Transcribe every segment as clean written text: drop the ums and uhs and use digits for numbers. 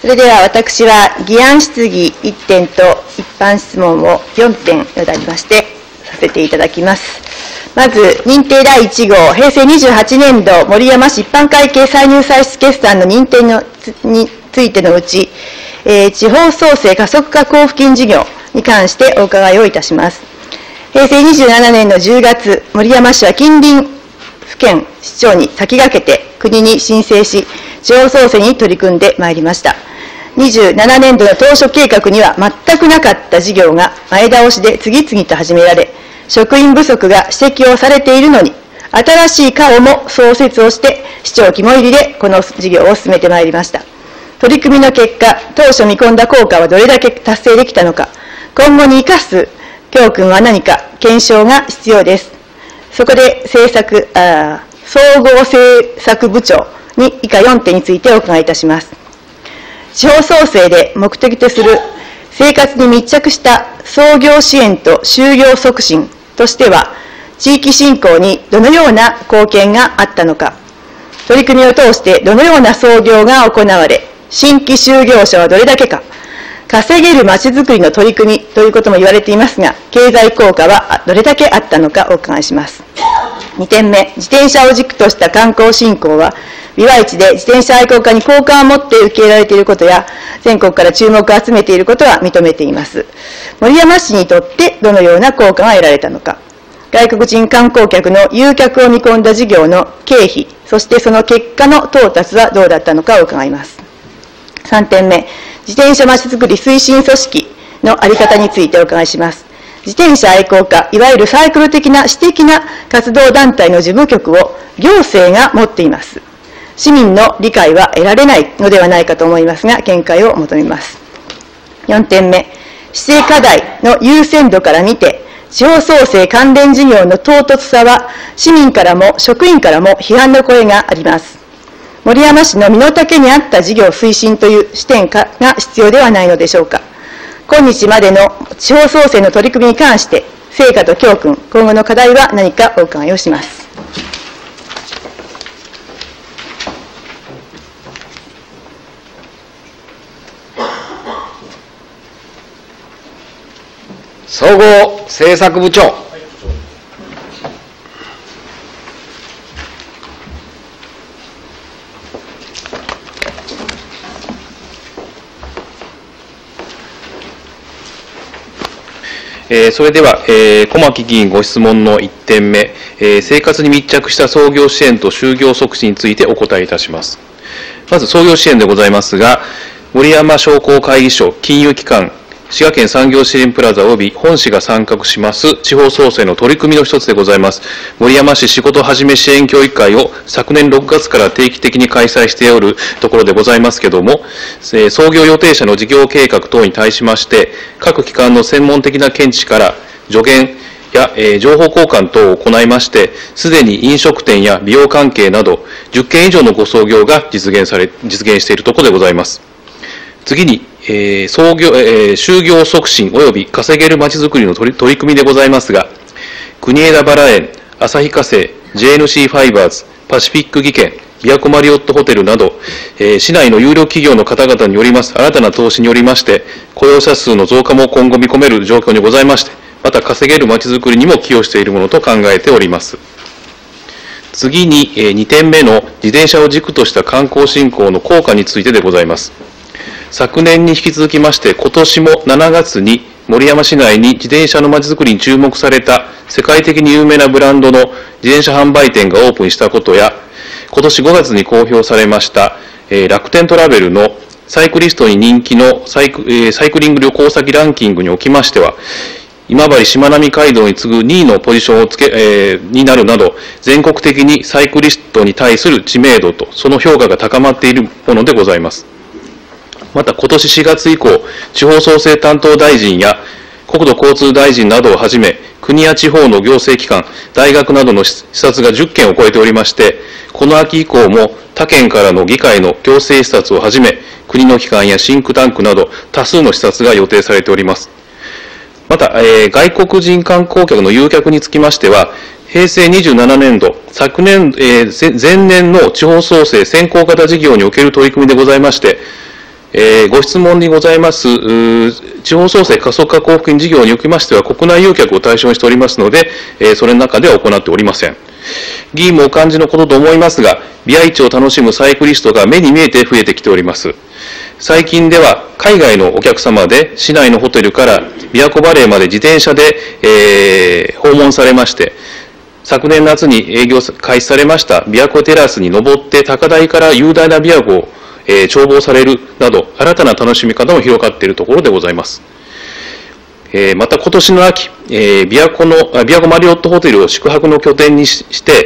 れでは私は議案質疑1点と一般質問を4点よだりましてさせていただきます。まず、認定第1号、平成28年度森山市一般会計歳入歳出決算の認定についてのうち、地方創生加速化交付金事業に関してお伺いをいたします。平成27年の10月、森山市は近隣府県市長に先駆けて国に申請し、地方創生に取り組んでまいりました。27年度の当初計画には全くなかった事業が前倒しで次々と始められ、職員不足が指摘をされているのに、新しい課をも創設をして、市長肝煎りでこの事業を進めてまいりました。取り組みの結果、当初見込んだ効果はどれだけ達成できたのか、今後に生かす教訓は何か、検証が必要です。そこで総合政策部長に以下4点についてお伺いいたします。地方創生で目的とする生活に密着した創業支援と就業促進としては、地域振興にどのような貢献があったのか、取り組みを通してどのような創業が行われ、新規就業者はどれだけか、稼げるまちづくりの取り組みということも言われていますが、経済効果はどれだけあったのかお伺いします。2点目、自転車を軸とした観光振興は、ビワイチで自転車愛好家に好感を持って受け入れられていることや、全国から注目を集めていることは認めています。森山市にとってどのような効果が得られたのか、外国人観光客の誘客を見込んだ事業の経費、そしてその結果の到達はどうだったのかを伺います。3点目、自転車まちづくり推進組織の在り方についてお伺いします。自転車愛好家、いわゆるサイクル的な私的な活動団体の事務局を行政が持っています。市民の理解は得られないのではないかと思いますが、見解を求めます。4点目、市政課題の優先度から見て、地方創生関連事業の唐突さは、市民からも職員からも批判の声があります。森山市の身の丈に合った事業推進という視点が必要ではないのでしょうか。今日までの地方創生の取り組みに関して、成果と教訓、今後の課題は何かお伺いをします。 総合政策部長。 それでは、小牧議員ご質問の1点目、生活に密着した創業支援と就業促進についてお答えいたします。まず創業支援でございますが、森山商工会議所、金融機関、滋賀県産業支援プラザ及び本市が参画します地方創生の取り組みの一つでございます。森山市仕事はじめ支援協議会を昨年6月から定期的に開催しておるところでございますけれども、創業予定者の事業計画等に対しまして、各機関の専門的な見地から助言や、情報交換等を行いまして、すでに飲食店や美容関係など10件以上のご創業が実現しているところでございます。次に、就業促進及び稼げるまちづくりの取り組みでございますが、国枝バラ園、旭化成、JNC ファイバーズ、パシフィック技研、ビアコマリオットホテルなど、市内の有料企業の方々によります新たな投資によりまして、雇用者数の増加も今後見込める状況にございまして、また稼げるまちづくりにも寄与しているものと考えております。次に、2点目の自転車を軸とした観光振興の効果についてでございます。昨年に引き続きまして、今年も7月に森山市内に自転車のまちづくりに注目された世界的に有名なブランドの自転車販売店がオープンしたことや、今年5月に公表されました、楽天トラベルのサイクリストに人気のサイクリング旅行先ランキングにおきましては、今治しまなみ海道に次ぐ2位のポジションをになるなど、全国的にサイクリストに対する知名度とその評価が高まっているものでございます。また今年4月以降、地方創生担当大臣や国土交通大臣などをはじめ、国や地方の行政機関、大学などの視察が10件を超えておりまして、この秋以降も他県からの議会の行政視察をはじめ、国の機関やシンクタンクなど多数の視察が予定されております。また、外国人観光客の誘客につきましては、平成27年度、昨年、前年の地方創生先行型事業における取り組みでございまして、 ご質問にございます、地方創生加速化交付金事業におきましては、国内誘客を対象にしておりますので、それの中では行っておりません。議員もお感じのことと思いますが、美愛市を楽しむサイクリストが目に見えて増えてきております。最近では、海外のお客様で、市内のホテルから琵琶湖バレーまで自転車で、訪問されまして、昨年夏に営業開始されました琵琶湖テラスに登って高台から雄大な琵琶湖を眺望されるなど、新たな楽しみ方も広がっているところでございます。また今年の秋、琵琶湖マリオットホテルを宿泊の拠点にして、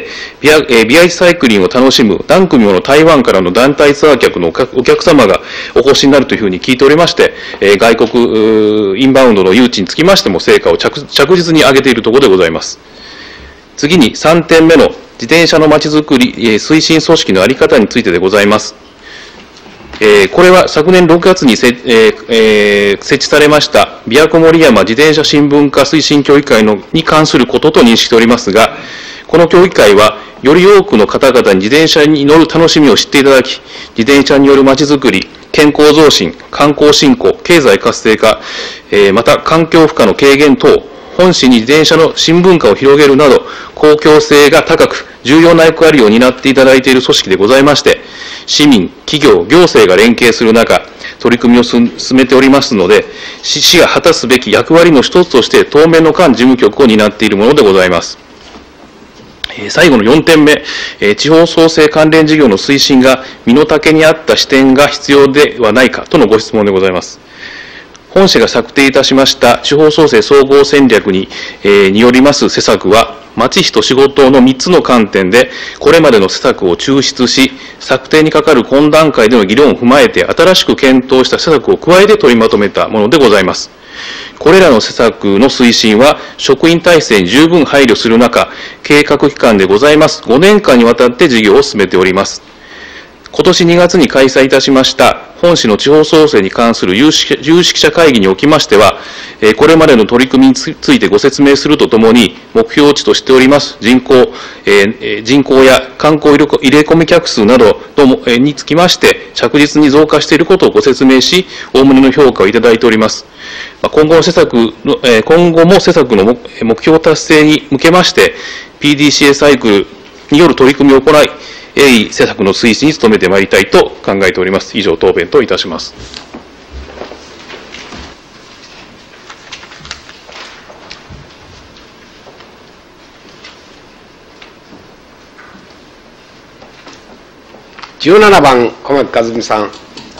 美愛サイクリングを楽しむ何組もの台湾からの団体ツアー客のお客様がお越しになるというふうに聞いておりまして、外国インバウンドの誘致につきましても成果を着実に上げているところでございます。次に3点目の自転車のまちづくり推進組織の在り方についてでございます。これは昨年6月に設置されました琵琶湖森山自転車新聞化推進協議会に関することと認識しておりますが、この協議会はより多くの方々に自転車に乗る楽しみを知っていただき、自転車によるまちづくり、健康増進、観光振興、経済活性化、また環境負荷の軽減等、本市に自転車の新聞化を広げるなど、公共性が高く重要な役割を担っていただいている組織でございまして、市民、企業、行政が連携する中、取り組みを進めておりますので、市が果たすべき役割の一つとして、当面の間事務局を担っているものでございます。最後の4点目、地方創生関連事業の推進が身の丈に合った視点が必要ではないかとのご質問でございます。本市が策定いたしました地方創生総合戦略によります施策は、町人仕事の3つの観点で、これまでの施策を抽出し、策定にかかる今段階での議論を踏まえて、新しく検討した施策を加えて取りまとめたものでございます。これらの施策の推進は、職員体制に十分配慮する中、計画期間でございます5年間にわたって事業を進めております。今年2月に開催いたしました本市の地方創生に関する有識者会議におきましては、これまでの取り組みについてご説明するとともに、目標値としております人口や観光入れ込み客数などにつきまして、着実に増加していることをご説明し、おおむねの評価をいただいております。今後も施策の目標達成に向けまして、PDCA サイクルによる取り組みを行い、鋭意施策の推進に努めてまいりたいと考えております。以上、答弁といたします。 17番、小牧和美さん。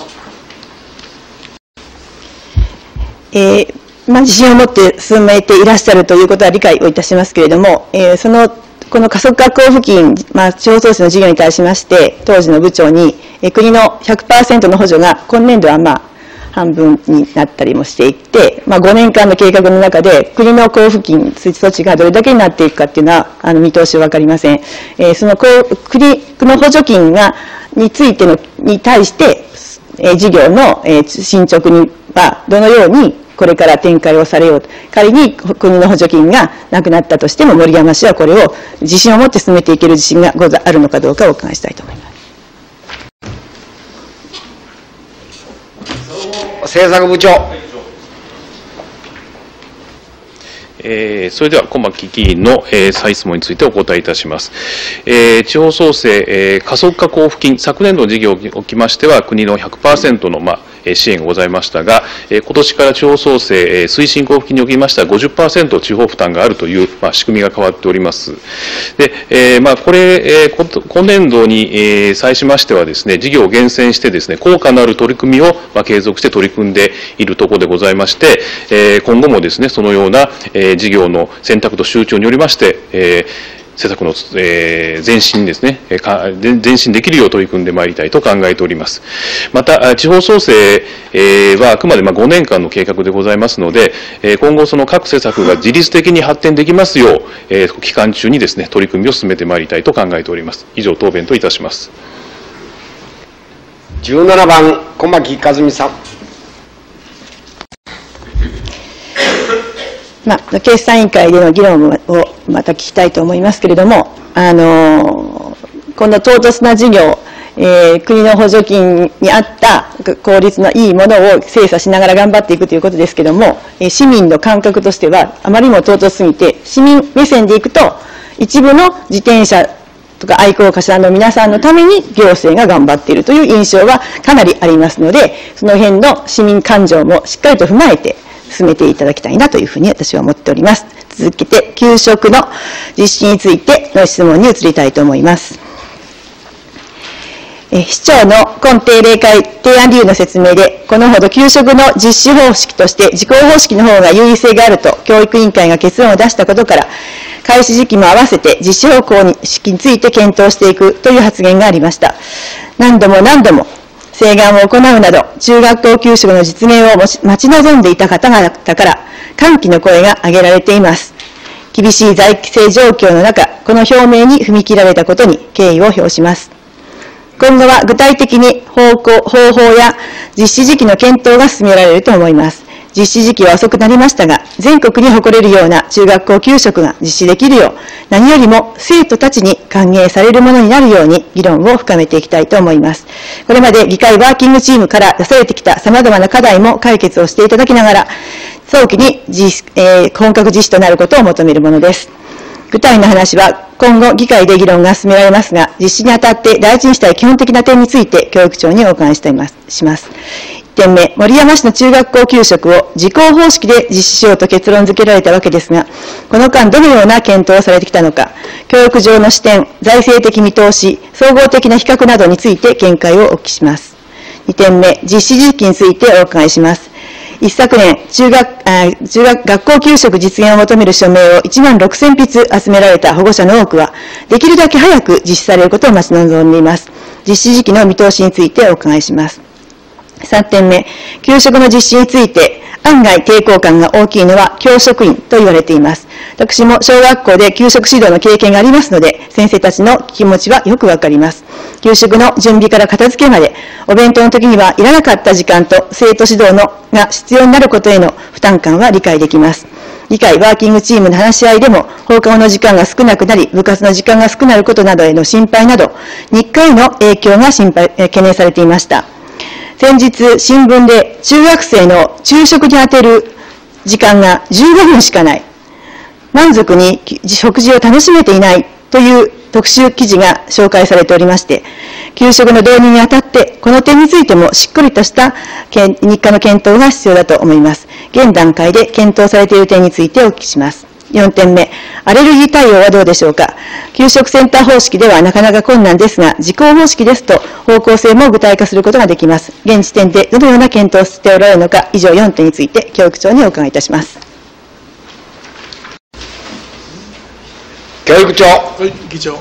自信を持って進めていらっしゃるということは理解をいたしますけれども、この加速化交付金、地方創生の事業に対しまして、当時の部長に、国の 100% の補助が今年度は半分になったりもしていて、5年間の計画の中で、国の交付金、措置がどれだけになっていくかっていうのは、見通しは分かりません。その国の補助金に対して、事業の進捗には、どのように、これから展開をされようと。仮に国の補助金がなくなったとしても、森山市はこれを自信を持って進めていける自信があるのかどうかをお伺いしたいと思います。 政策部長。 それでは小牧議員の再質問についてお答えいたします。地方創生加速化交付金、昨年度の事業におきましては、国の 100% の支援がございましたが、今年から地方創生推進交付金におきましては 50% 地方負担があるという仕組みが変わっております。で、これ、今年度に際しましてはですね、事業を厳選してですね、効果のある取り組みを継続して取り組んでいるところでございまして、今後もですね、そのような事業の選択と集中によりまして、施策の前進ですね、前進できるよう取り組んでまいりたいと考えております。また、地方創生はあくまで5年間の計画でございますので、今後その各施策が自律的に発展できますよう、期間中にですね、取り組みを進めてまいりたいと考えております。以上、答弁といたします。 17番、小牧和美さん。 決算委員会での議論をまた聞きたいと思いますけれども、この唐突な事業、 国の補助金に合った効率のいいものを精査しながら頑張っていくということですけども、市民の感覚としてはあまりにも尊すぎて、市民目線でいくと、一部の自転車とか愛好家さんの皆さんのために行政が頑張っているという印象はかなりありますので、その辺の市民感情もしっかりと踏まえて進めていただきたいなというふうに私は思っております。続けて、給食の実施についての質問に移りたいと思います。市長の今定例会提案理由の説明で、このほど給食の実施方式として自公方式の方が優位性があると教育委員会が結論を出したことから、開始時期も合わせて実施方式について検討していくという発言がありました。何度も請願を行うなど、中学校給食の実現を待ち望んでいた方々から歓喜の声が上げられています。厳しい財政状況の中、この表明に踏み切られたことに敬意を表します。今後は具体的に方法や実施時期の検討が進められると思います。実施時期は遅くなりましたが、全国に誇れるような中学校給食が実施できるよう、何よりも生徒たちに歓迎されるものになるように議論を深めていきたいと思います。これまで議会ワーキングチームから出されてきた様々な課題も解決をしていただきながら、早期に本格実施となることを求めるものです。具体の話は今後議会で議論が進められますが、実施にあたって大事にしたい基本的な点について教育長にお伺いします。1点目、森山市の中学校給食を自公方式で実施しようと結論付けられたわけですが、この間どのような検討をされてきたのか、教育上の視点、財政的見通し、総合的な比較などについて見解をお聞きします。2点目、実施時期についてお伺いします。一昨年、学校給食実現を求める署名を1万6000筆集められた保護者の多くは、できるだけ早く実施されることを待ち望んでいます。実施時期の見通しについてお伺いします。3点目、給食の実施について案外抵抗感が大きいのは教職員と言われています。私も小学校で給食指導の経験がありますので、先生たちの気持ちはよくわかります。給食の準備から片付けまで、お弁当の時にはいらなかった時間と生徒指導が必要になることへの負担感は理解できます。議会ワーキングチームの話し合いでも、放課後の時間が少なくなり、部活の時間が少なくなることなどへの心配など、日課への影響が懸念されていました。先日、新聞で中学生の昼食に充てる時間が15分しかない。満足に食事を楽しめていないという特集記事が紹介されておりまして、給食の導入にあたって、この点についてもしっかりとした日課の検討が必要だと思います。現段階で検討されている点についてお聞きします。4点目、アレルギー対応はどうでしょうか。給食センター方式ではなかなか困難ですが、自公方式ですと方向性も具体化することができます。現時点でどのような検討をしておられるのか、以上4点について教育長にお伺いいたします。 教育長。 はい、議長。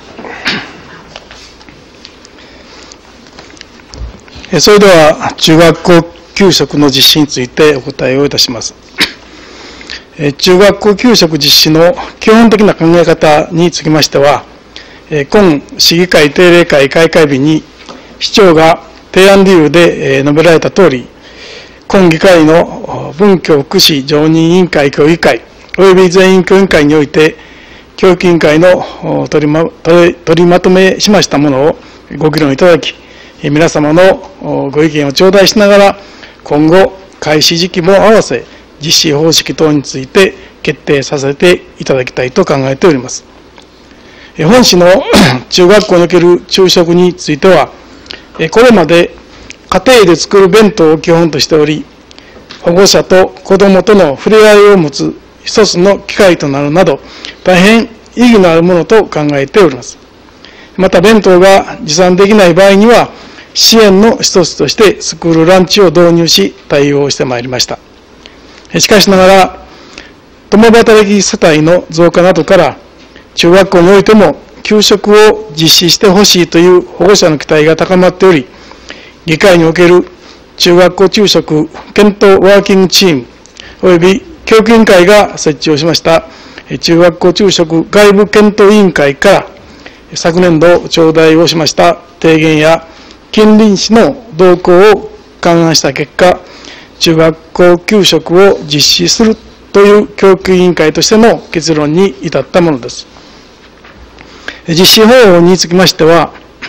それでは中学校給食の実施についてお答えをいたします。中学校給食実施の基本的な考え方につきましては、今市議会定例会開会日に市長が提案理由で述べられたとおり、今議会の文教福祉常任委員会協議会及び全員協議会において、教育委員会の取りまとめしましたものをご議論いただき、皆様のご意見を頂戴しながら、今後開始時期も合わせ、実施方式等について決定させていただきたいと考えております。本市の中学校における昼食については、これまで家庭で作る弁当を基本としており、保護者と子どもとの触れ合いを持つ一つの機会となるなど、大変意義のあるものと考えております。また弁当が持参できない場合には、支援の一つとしてスクールランチを導入し対応してまいりました。しかしながら、共働き世帯の増加などから、中学校においても給食を実施してほしいという保護者の期待が高まっており、議会における中学校給食検討ワーキングチーム及び教育委員会が設置をしました中学校給食外部検討委員会から昨年度頂戴をしました提言や近隣市の動向を勘案した結果、中学校給食を実施するという教育委員会としての結論に至ったものです。実施方法につきましては、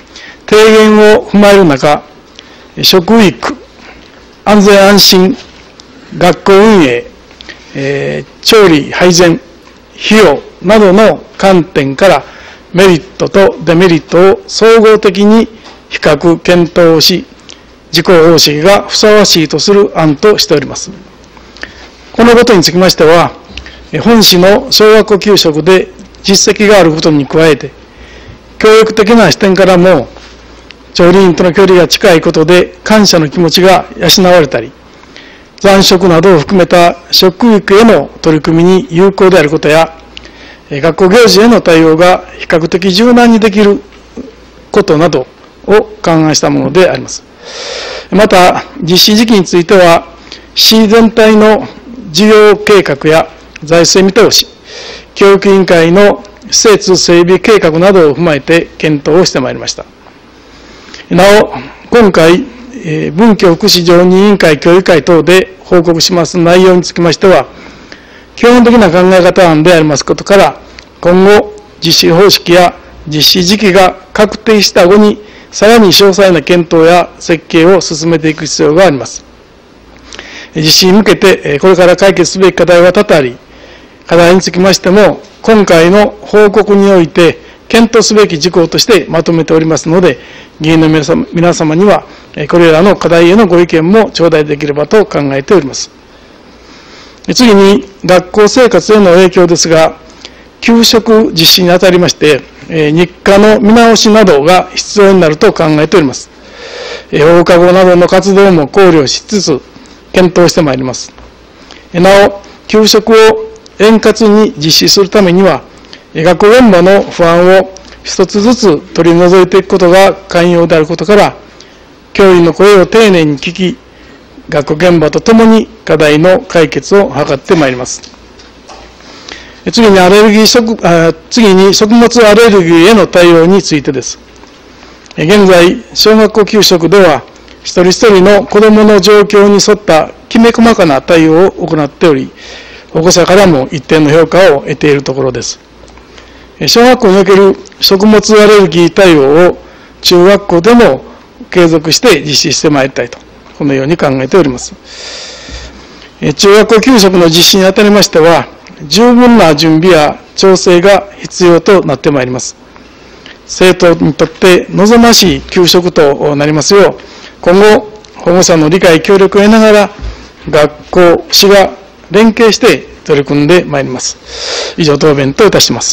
提言を踏まえる中、食育、安全安心、学校運営、調理配膳、費用などの観点からメリットとデメリットを総合的に比較検討し、自公方式がふさわしいとする案としております。このことにつきましては、本市の小学校給食で実績があることに加えて、教育的な視点からも、調理員との距離が近いことで感謝の気持ちが養われたり、残食などを含めた食育への取り組みに有効であることや、学校行事への対応が比較的柔軟にできることなどを勘案したものであります。また、実施時期については、市全体の事業計画や財政見通し、教育委員会の施設整備計画などを踏まえて検討をしてまいりました。なお、今回、文教福祉常任委員会協議会等で報告します内容につきましては、基本的な考え方案でありますことから、今後、実施方式や実施時期が確定した後に、さらに詳細な検討や設計を進めていく必要があります。実施に向けて、これから解決すべき課題は多々あり、課題につきましても、今回の報告において、検討すべき事項としてまとめておりますので、議員の皆様には、これらの課題へのご意見も頂戴できればと考えております。次に、学校生活への影響ですが、給食実施にあたりまして、日課の見直しなどが必要になると考えております。放課後などの活動も考慮しつつ、検討してまいります。なお、給食を円滑に実施するためには、学校現場の不安を一つずつ取り除いていくことが肝要であることから、教員の声を丁寧に聞き、学校現場とともに課題の解決を図ってまいります。次に食物アレルギーへの対応についてです。現在、小学校給食では、一人一人の子どもの状況に沿ったきめ細かな対応を行っており、保護者からも一定の評価を得ているところです。小学校における食物アレルギー対応を中学校でも継続して実施してまいりたいと、このように考えております。中学校給食の実施にあたりましては、十分な準備や調整が必要となってまいります。生徒にとって望ましい給食となりますよう、今後、保護者の理解、協力を得ながら、学校、市が連携して取り組んでまいります。以上、答弁といたします。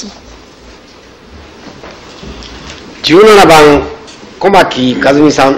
17番、小牧和美さん。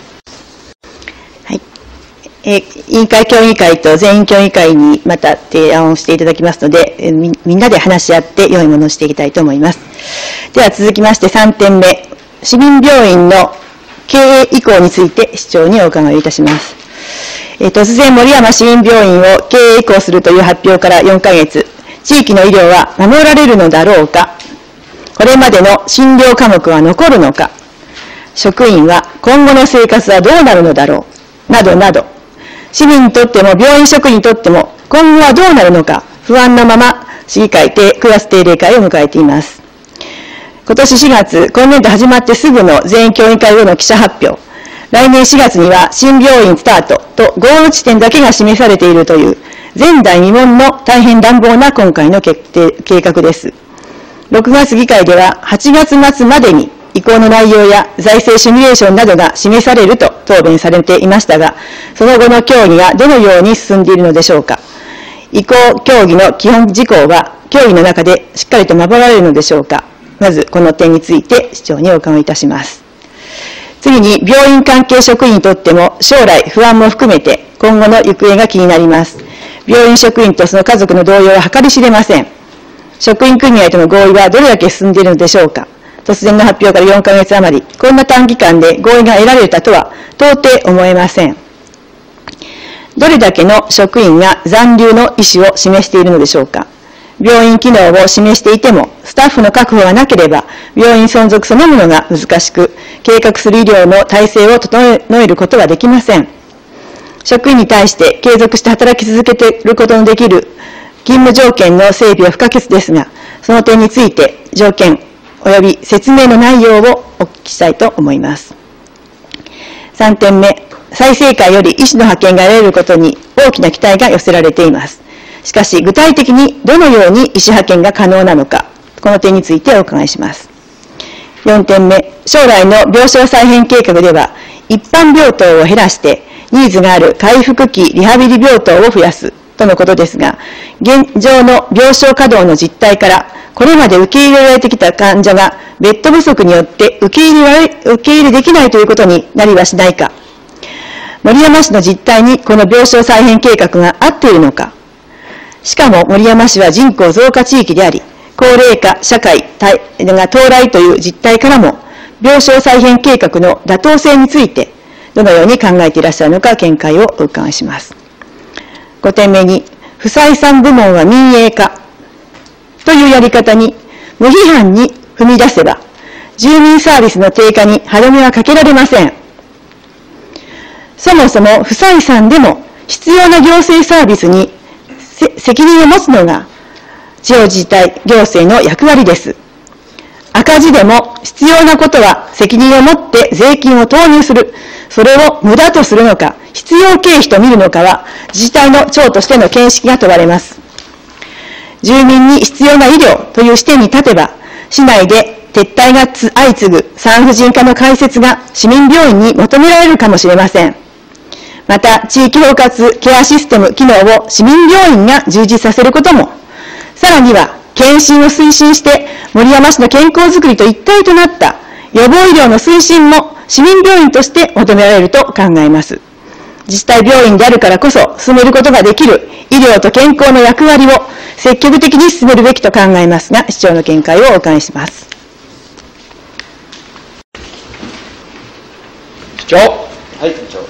委員会協議会と全員協議会にまた提案をしていただきますので、みんなで話し合って良いものをしていきたいと思います。では続きまして3点目、市民病院の経営移行について市長にお伺いいたします。突然、守山市民病院を経営移行するという発表から4ヶ月、地域の医療は守られるのだろうか、これまでの診療科目は残るのか、職員は今後の生活はどうなるのだろう、などなど、市民にとっても病院職員にとっても今後はどうなるのか不安なまま市議会9月定例会を迎えています。今年4月、今年度始まってすぐの全員協議会後の記者発表、来年4月には新病院スタートとゴール地点だけが示されているという前代未聞の大変乱暴な今回の計画です。6月議会では8月末までに移行の内容や財政シミュレーションなどが示されると答弁されていましたが、その後の協議がどのように進んでいるのでしょうか。移行協議の基本事項は協議の中でしっかりと守られるのでしょうか。まずこの点について市長にお伺いいたします。次に、病院関係職員にとっても将来不安も含めて今後の行方が気になります。病院職員とその家族の同様は計り知れません。職員組合との合意はどれだけ進んでいるのでしょうか。突然の発表から4ヶ月余り、こんな短期間で合意が得られたとは到底思えません。どれだけの職員が残留の意思を示しているのでしょうか。病院機能を示していても、スタッフの確保がなければ、病院存続そのものが難しく、計画する医療の体制を整えることはできません。職員に対して継続して働き続けていることのできる勤務条件の整備は不可欠ですが、その点について条件、 及び説明の内容をお聞きしたいと思います。3点目、済生会より医師の派遣が得られることに大きな期待が寄せられています。しかし、具体的にどのように医師派遣が可能なのか、この点についてお伺いします。4点目、将来の病床再編計画では、一般病棟を減らして、ニーズがある回復期リハビリ病棟を増やすとのことですが、現状の病床稼働の実態から、これまで受け入れられてきた患者がベッド不足によって受け入れできないということになりはしないか、森山市の実態にこの病床再編計画が合っているのか、しかも森山市は人口増加地域であり、高齢化社会が到来という実態からも、病床再編計画の妥当性について、どのように考えていらっしゃるのか見解をお伺いします。5点目に、不採算部門は民営化というやり方に無批判に踏み出せば、住民サービスの低下に歯止めはかけられません。そもそも不採算でも必要な行政サービスに責任を持つのが地方自治体行政の役割です。赤字でも必要なことは責任を持って税金を投入する。それを無駄とするのか、必要経費と見るのかは自治体の長としての見識が問われます。住民に必要な医療という視点に立てば、市内で撤退が相次ぐ産婦人科の開設が市民病院に求められるかもしれません。また、地域包括ケアシステム機能を市民病院が充実させることも、さらには検診を推進して森山市の健康づくりと一体となった予防医療の推進も市民病院として求められると考えます。自治体病院であるからこそ進めることができる医療と健康の役割を積極的に進めるべきと考えますが、市長の見解をお伺いします。 市長。はい、市長。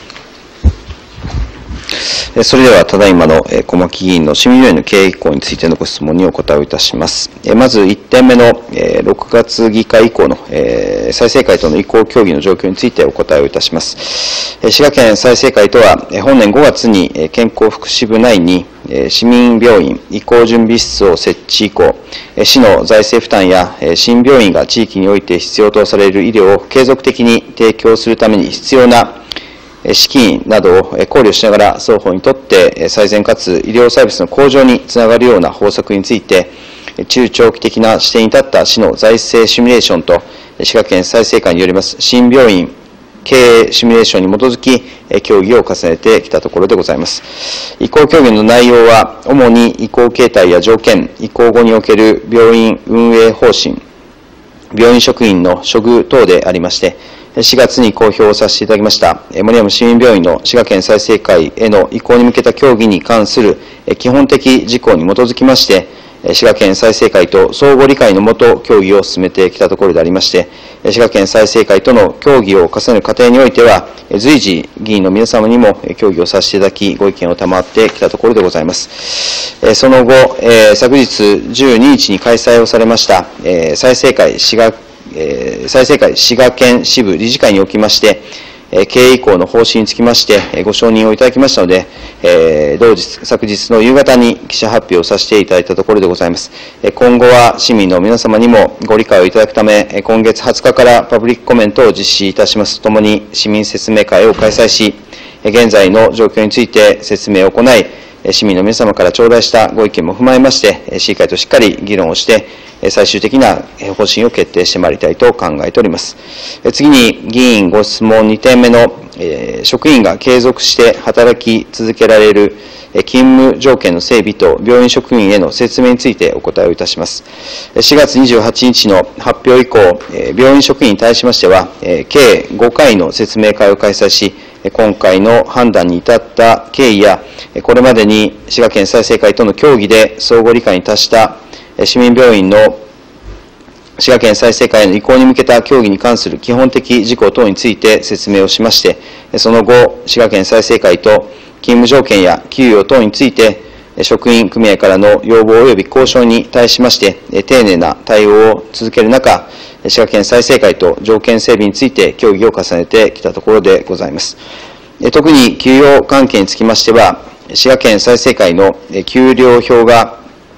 それでは、ただいまの小牧議員の市民病院の経営移行についてのご質問にお答えをいたします。まず1点目の6月議会以降の済生会との移行協議の状況についてお答えをいたします。滋賀県済生会とは、本年5月に健康福祉部内に市民病院移行準備室を設置以降、市の財政負担や新病院が地域において必要とされる医療を継続的に提供するために必要な資金などを考慮しながら双方にとって最善かつ医療サービスの向上につながるような方策について中長期的な視点に立った市の財政シミュレーションと滋賀県済生会によります新病院経営シミュレーションに基づき協議を重ねてきたところでございます。移行協議の内容は主に移行形態や条件、移行後における病院運営方針、病院職員の処遇等でありまして、4月に公表させていただきました森山市民病院の滋賀県済生会への移行に向けた協議に関する基本的事項に基づきまして、滋賀県済生会と相互理解のもと協議を進めてきたところでありまして、滋賀県済生会との協議を重ねる過程においては、随時議員の皆様にも協議をさせていただき、ご意見を賜ってきたところでございます。その後、昨日12日に開催をされました済生会滋賀県支部理事会におきまして、経営移行の方針につきましてご承認をいただきましたので、昨日の夕方に記者発表をさせていただいたところでございます。今後は市民の皆様にもご理解をいただくため、今月20日からパブリックコメントを実施いたしますとともに、市民説明会を開催し、現在の状況について説明を行い、市民の皆様から頂戴したご意見も踏まえまして、市議会としっかり議論をして、最終的な方針を決定してまいりたいと考えております。次に、議員ご質問2点目の、職員が継続して働き続けられる勤務条件の整備と病院職員への説明についてお答えをいたします。4月28日の発表以降、病院職員に対しましては、計5回の説明会を開催し、今回の判断に至った経緯や、これまでに滋賀県済生会との協議で相互理解に達した市民病院の滋賀県済生会への移行に向けた協議に関する基本的事項等について説明をしまして、その後、滋賀県済生会と勤務条件や給与等について、職員組合からの要望及び交渉に対しまして、丁寧な対応を続ける中、滋賀県済生会と条件整備について協議を重ねてきたところでございます。特に給与関係につきましては、滋賀県済生会の給料表が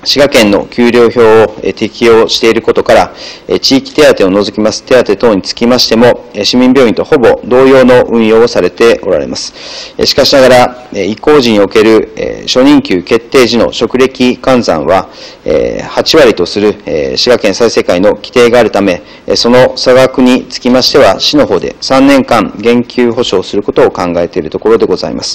滋賀県の給料表を適用していることから、地域手当を除きます手当等につきましても、市民病院とほぼ同様の運用をされておられます。しかしながら、移行時における初任給決定時の職歴換算は、8割とする滋賀県済生会の規定があるため、その差額につきましては、市の方で3年間減給保障することを考えているところでございます。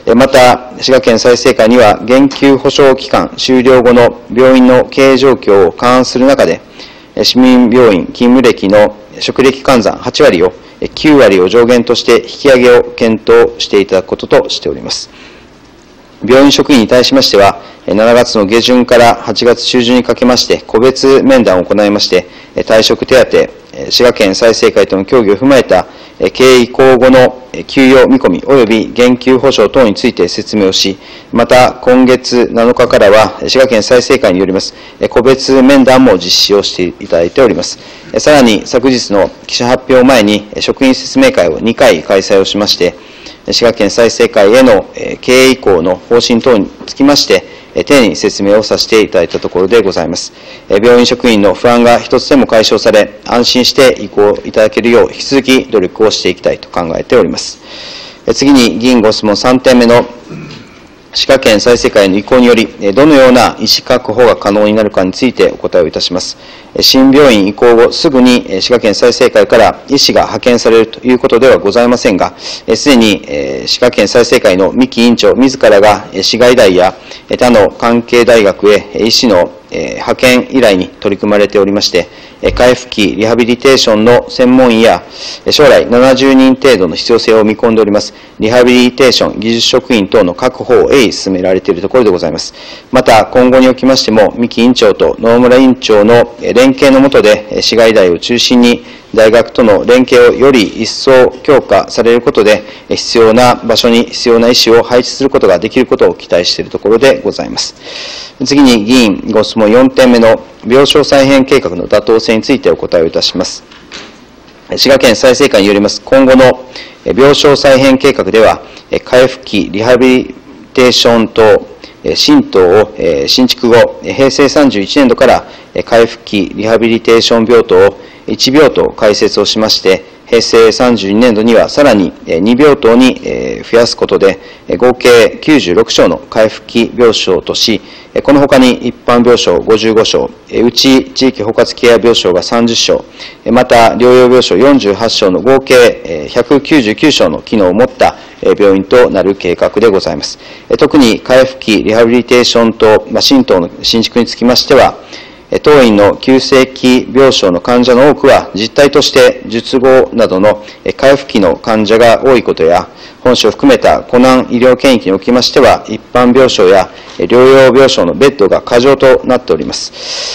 また、滋賀県済生会には、減給保障期間終了後の病院の経営状況を勘案する中で、市民病院勤務歴の職歴換算8割を9割を上限として引き上げを検討していただくこととしております。病院職員に対しましては、7月の下旬から8月中旬にかけまして、個別面談を行いまして、退職手当、滋賀県済生会との協議を踏まえた経営移行後の給与見込み及び減給保障等について説明をし、また今月7日からは滋賀県済生会によります個別面談も実施をしていただいております。さらに昨日の記者発表前に職員説明会を2回開催をしまして、滋賀県済生会への経営移行の方針等につきまして、丁寧に説明をさせていただいたところでございます。病院職員の不安が一つでも解消され、安心して移行いただけるよう引き続き努力をしていきたいと考えております。次に議員ご質問3点目の滋賀県済生会の移行により、どのような医師確保が可能になるかについてお答えをいたします。新病院移行後、すぐに滋賀県済生会から医師が派遣されるということではございませんが、すでに滋賀県済生会の三木委員長自らが滋賀医大や他の関係大学へ医師の派遣依頼に取り組まれておりまして、回復期リハビリテーションの専門医や将来70人程度の必要性を見込んでおりますリハビリテーション技術職員等の確保を鋭意進められているところでございます。また今後におきましても三木委員長と野々村委員長の連携の下で滋賀医大を中心に大学との連携をより一層強化されることで必要な場所に必要な医師を配置することができることを期待しているところでございます。次に議員ご質問4点目の病床再編計画の妥当性についてお答えをいたします。滋賀県済生会によります今後の病床再編計画では回復期リハビリテーション等新棟を新築後平成31年度から回復期リハビリテーション病棟を1病棟開設をしまして平成32年度にはさらに2病棟に増やすことで合計96床の回復期病床とし、この他に一般病床55床、うち地域包括ケア病床が30床、また療養病床48床の合計199床の機能を持った病院となる計画でございます。特に回復期リハビリテーションと新棟の新築につきましては、当院の急性期病床の患者の多くは実態として術後などの回復期の患者が多いことや、本市を含めた湖南医療圏域におきましては、一般病床や療養病床のベッドが過剰となっております。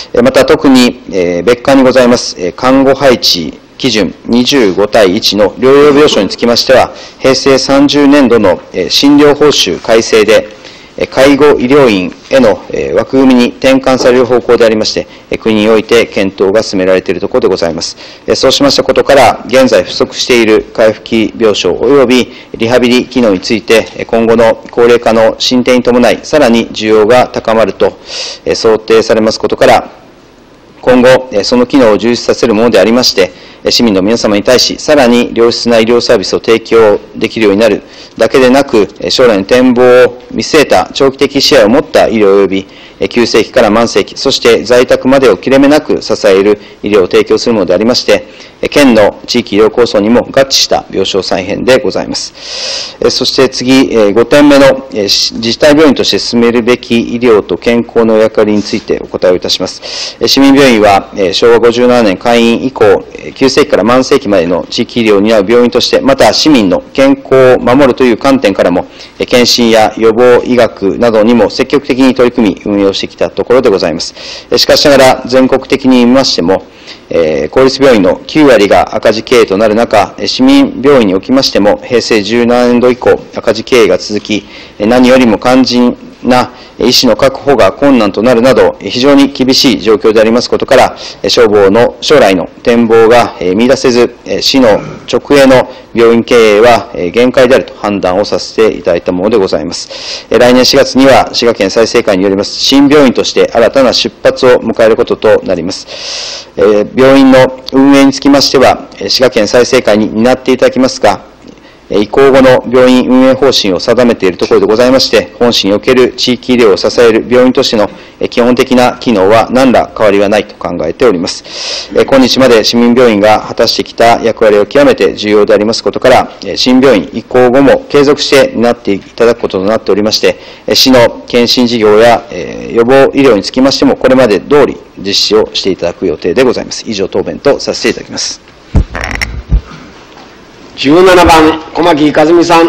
また特に別館にございます看護配置基準25対1の療養病床につきましては、平成30年度の診療報酬改正で、介護医療院への枠組みに転換される方向でありまして、国において検討が進められているところでございます。そうしましたことから、現在不足している回復期病床及びリハビリ機能について、今後の高齢化の進展に伴い、さらに需要が高まると想定されますことから、今後、その機能を充実させるものでありまして、市民の皆様に対し、さらに良質な医療サービスを提供できるようになるだけでなく、将来の展望を見据えた長期的視野を持った医療及び、急性期から慢性期、そして在宅までを切れ目なく支える医療を提供するものでありまして、県の地域医療構想にも合致した病床再編でございます。そして次、5点目の自治体病院として進めるべき医療と健康の役割についてお答えをいたします。市民病院は昭和57年開院以降、急性期から慢性期までの地域医療を担う病院として、また市民の健康を守るという観点からも、検診や予防医学などにも積極的に取り組み、運用してきたところでございます。しかしながら、全国的に見ましても、公立病院の9割が赤字経営となる中、市民病院におきましても、平成17年度以降、赤字経営が続き、何よりも肝心な医師の確保が困難となるなど、非常に厳しい状況でありますことから、消防の将来の展望が見出せず、市の直営の病院経営は限界であると判断をさせていただいたものでございます。来年4月には滋賀県済生会によります新病院として新たな出発を迎えることとなります。病院の運営につきましては、滋賀県済生会に担っていただきますが、移行後の病院運営方針を定めているところでございまして、本市における地域医療を支える病院としての基本的な機能は何ら変わりはないと考えております。今日まで市民病院が果たしてきた役割を極めて重要でありますことから、新病院移行後も継続して担っていただくこととなっておりまして、市の検診事業や予防医療につきましても、これまで通り実施をしていただく予定でございます。以上、答弁とさせていただきます。 17番、小牧和美さん。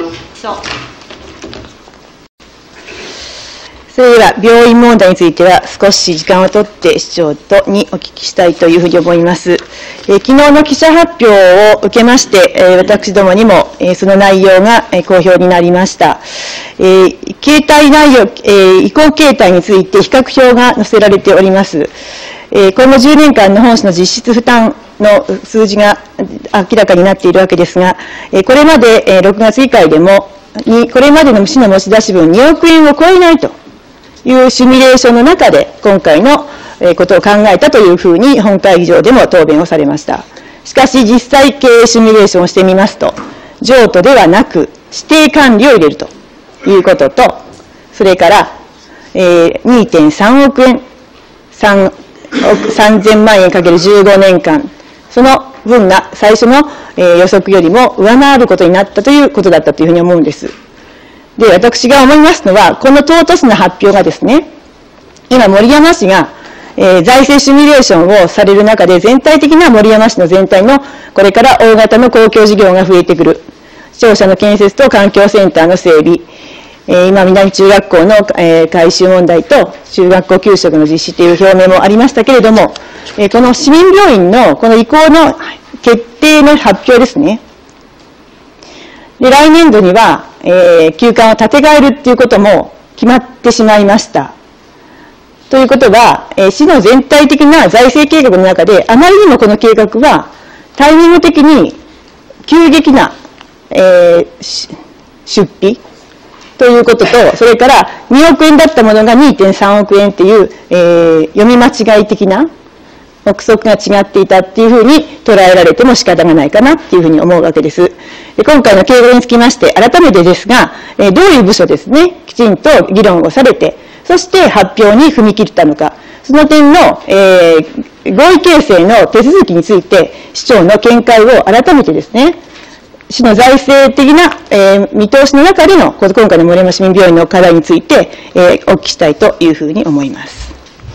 それでは、病院問題については、少し時間をとって市長にお聞きしたいというふうに思います。昨日の記者発表を受けまして、私どもにもその内容が公表になりました。形態内容、移行形態について比較表が載せられております。今後10年間の本市の実質負担の数字が明らかになっているわけですが、これまで6月議会でも、これまでの市の持ち出し分2億円を超えないというシミュレーションの中で、今回のことを考えたというふうに本会議場でも答弁をされました。しかし、実際経営シミュレーションをしてみますと、譲渡ではなく、指定管理を入れるということと、それから、2.3 億円、3000万円かける15年間、その分が最初の予測よりも上回ることになったということだったというふうに思うんです。で、私が思いますのは、この唐突な発表がですね、今森山市が、財政シミュレーションをされる中で、全体的な森山市の全体のこれから大型の公共事業が増えてくる、庁舎の建設と環境センターの整備、今、南中学校の改修問題と中学校給食の実施という表明もありましたけれども、この市民病院のこの移行の決定の発表ですね。で、来年度には、休館を建て替えるということも決まってしまいました。ということは、市の全体的な財政計画の中で、あまりにもこの計画はタイミング的に急激な、出費ということと、それから2億円だったものが 2.3 億円という、読み間違い的な憶測が違っていたっていうふうに捉えられても仕方がないかなっていうふうに思うわけです。で、今回の計画につきまして、改めてですが、どういう部署ですね、きちんと議論をされて、そして発表に踏み切ったのか、その点の、合意形成の手続きについて、市長の見解を改めてですね、市の財政的な、見通しの中での今回の森山市民病院の課題について、お聞きしたいというふうに思います。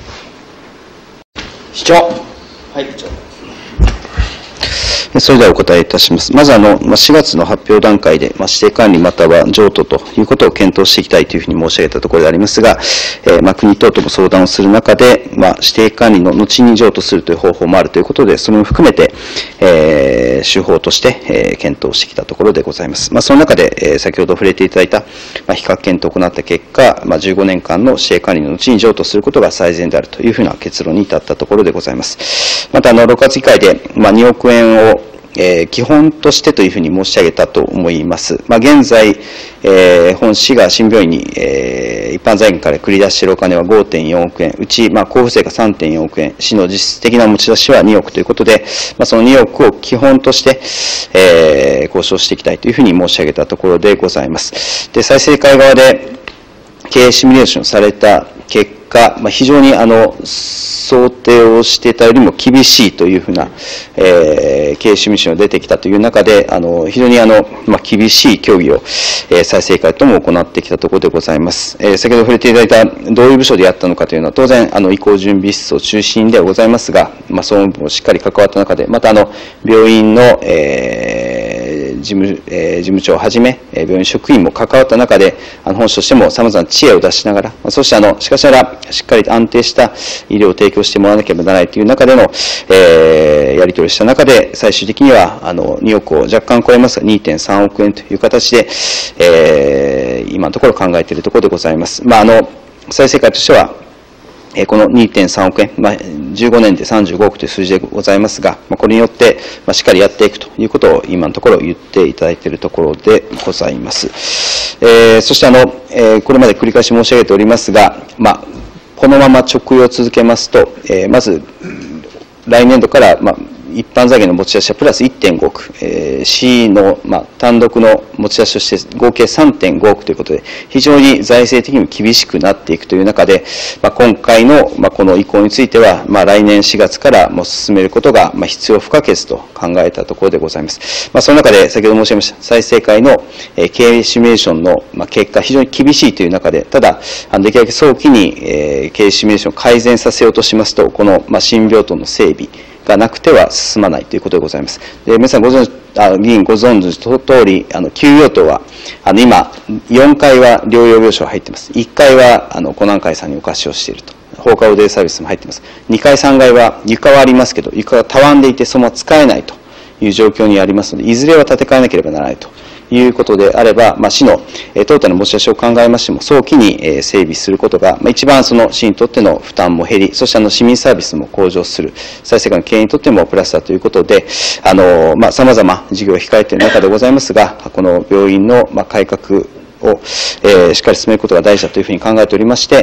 市長。 はい、それではお答えいたします。まず4月の発表段階で、指定管理または譲渡ということを検討していきたいというふうに申し上げたところでありますが、国等とも相談をする中で、指定管理の後に譲渡するという方法もあるということで、それも含めて、手法として、検討してきたところでございます。その中で、先ほど触れていただいた、比較検討を行った結果、15年間の指定管理の後に譲渡することが最善であるというふうな結論に至ったところでございます。また、6月議会で、2億円を基本としてというふうに申し上げたと思います。現在、本市が新病院に、一般財源から繰り出しているお金は 5.4 億円、うち、交付税が 3.4 億円、市の実質的な持ち出しは2億ということで、その2億を基本として、交渉していきたいというふうに申し上げたところでございます。で、再生会側で経営シミュレーションされた結果、非常に想定をしていたよりも厳しいというふうな、経営シミュレーションが出てきたという中で、非常に厳しい協議を、再生会とも行ってきたところでございます。先ほど触れていただいたどういう部署でやったのかというのは、当然、移行準備室を中心ではございますが、総務部もしっかり関わった中で、また病院の、 事務長をはじめ、病院職員も関わった中で、本市としても様々な知恵を出しながら、そしてしかしながら、しっかりと安定した医療を提供してもらわなければならないという中での、やり取りをした中で、最終的には、2億を若干超えますが、2.3 億円という形で、今のところ考えているところでございます。再生会としては、この 2.3 億円、15年で35億という数字でございますが、これによって、しっかりやっていくということを今のところ言っていただいているところでございます。そしてこれまで繰り返し申し上げておりますが、このまま直用を続けますと、まず、来年度から、一般財源の持ち出しはプラス 1.5 億、市の、単独の持ち出しとして合計 3.5 億ということで、非常に財政的にも厳しくなっていくという中で、今回の、この移行については、来年4月からも進めることが、必要不可欠と考えたところでございます。その中で、先ほど申し上げました、再生会の経営シミュレーションの結果、非常に厳しいという中で、ただ、できるだけ早期に経営シミュレーションを改善させようとしますと、この新病棟の整備がなくては進まないということでございます。で、皆さん議員ご存知の通り、休養棟は、今、4階は療養病床入っています。1階は、湖南会さんにお貸しをしていると。放課後デイサービスも入っています。2階、3階は床はありますけど、床がたわんでいて、そのまま使えないという状況にありますので、いずれは建て替えなければならないということであれば、市のトータルの持ち出しを考えましても、早期に整備することが、一番その市にとっての負担も減り、そして市民サービスも向上する、再生会の経営にとってもプラスだということで、様々事業を控えている中でございますが、この病院の改革を、しっかり進めることが大事だというふうに考えておりまして、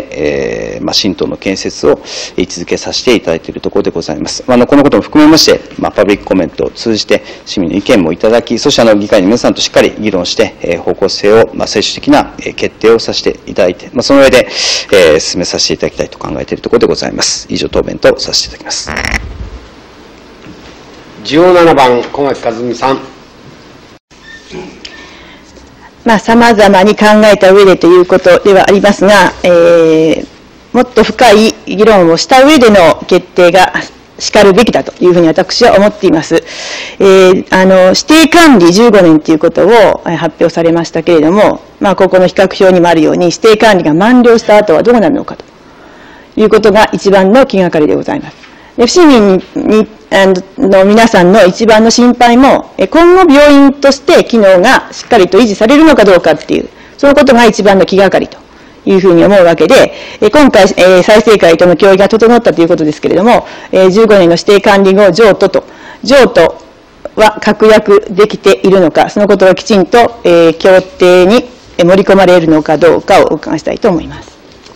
新党の建設を位置づけさせていただいているところでございます。このことも含めまして、パブリックコメントを通じて市民の意見もいただき、そして議会の皆さんとしっかり議論して、方向性を、最終的な決定をさせていただいて、その上で、進めさせていただきたいと考えているところでございます。以上、答弁とさせていただきます。 17番、小牧和美さん。 様々に考えた上でということではありますが、もっと深い議論をした上での決定がしかるべきだというふうに私は思っています。指定管理15年ということを発表されましたけれども、ここの比較表にもあるように、指定管理が満了した後はどうなるのかということが一番の気がかりでございます。市民の皆さんの一番の心配も、今後病院として機能がしっかりと維持されるのかどうかっていう、そのことが一番の気がかりというふうに思うわけで、今回、再生会との協議が整ったということですけれども、15年の指定管理後、譲渡は確約できているのか、そのことがきちんと、協定に盛り込まれるのかどうかをお伺いしたいと思います。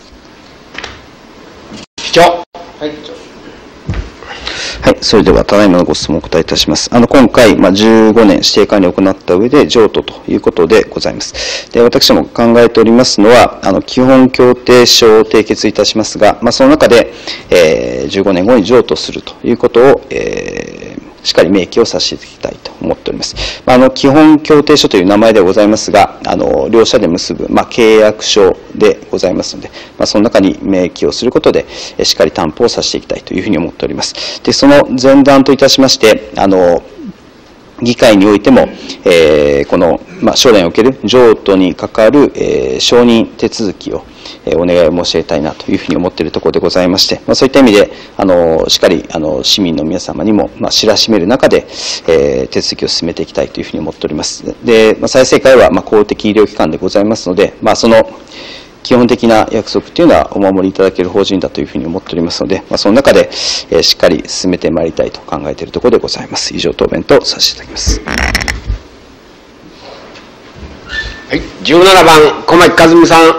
市長。はい。 はい、それでは、ただいまのご質問をお答えいたします。今回、15年指定管理を行った上で、譲渡ということでございます。で、私ども考えておりますのは、基本協定書を締結いたしますが、その中で、15年後に譲渡するということを、しっかり明記をさせていただきたいと思っております。基本協定書という名前ではございますが、両者で結ぶ、契約書でございますので、その中に明記をすることで、しっかり担保をさせていきたいというふうに思っております。で、その前段といたしまして、議会においても、この、将来における譲渡に関わる、承認手続きを、お願いを申し上げたいなというふうに思っているところでございまして、そういった意味で、しっかり、市民の皆様にも、知らしめる中で、手続きを進めていきたいというふうに思っております。で、再生会は、公的医療機関でございますので、その、基本的な約束というのはお守りいただける法人だというふうに思っておりますので、その中で、しっかり進めてまいりたいと考えているところでございます。以上、答弁とさせていただきます。 はい、17番、小牧和美さん。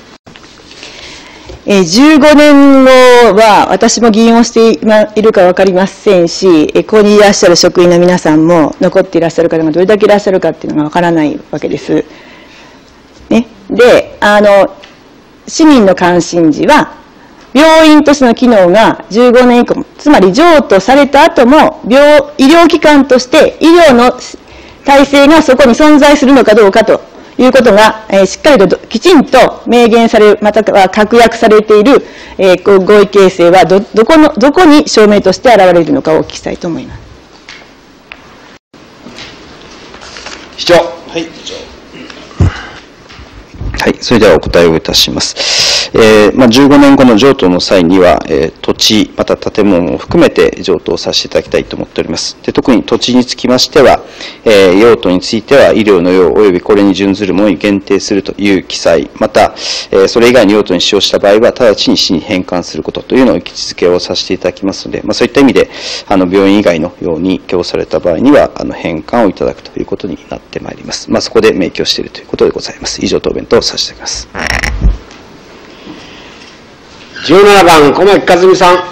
15年後は、私も議員をしているか分かりませんし、ここにいらっしゃる職員の皆さんも、残っていらっしゃる方がどれだけいらっしゃるかっていうのが分からないわけです。ね。で、市民の関心事は、病院としての機能が15年以降、つまり譲渡された後も、医療機関として医療の体制がそこに存在するのかどうかということが、しっかりときちんと明言される、または確約されている、合意形成はどこに証明として現れるのかをお聞きしたいと思います。 市長。 はい、それではお答えをいたします。15年後の譲渡の際には、土地、また建物を含めて譲渡をさせていただきたいと思っております。で、特に土地につきましては、用途については医療の用及びこれに準ずるものに限定するという記載、また、それ以外の用途に使用した場合は、直ちに市に返還することというのを位置づけをさせていただきますので、そういった意味で、病院以外のように供された場合には、返還をいただくということになってまいります。そこで明記をしているということでございます。以上、答弁とさせていただきます。 17番、小牧和美さん。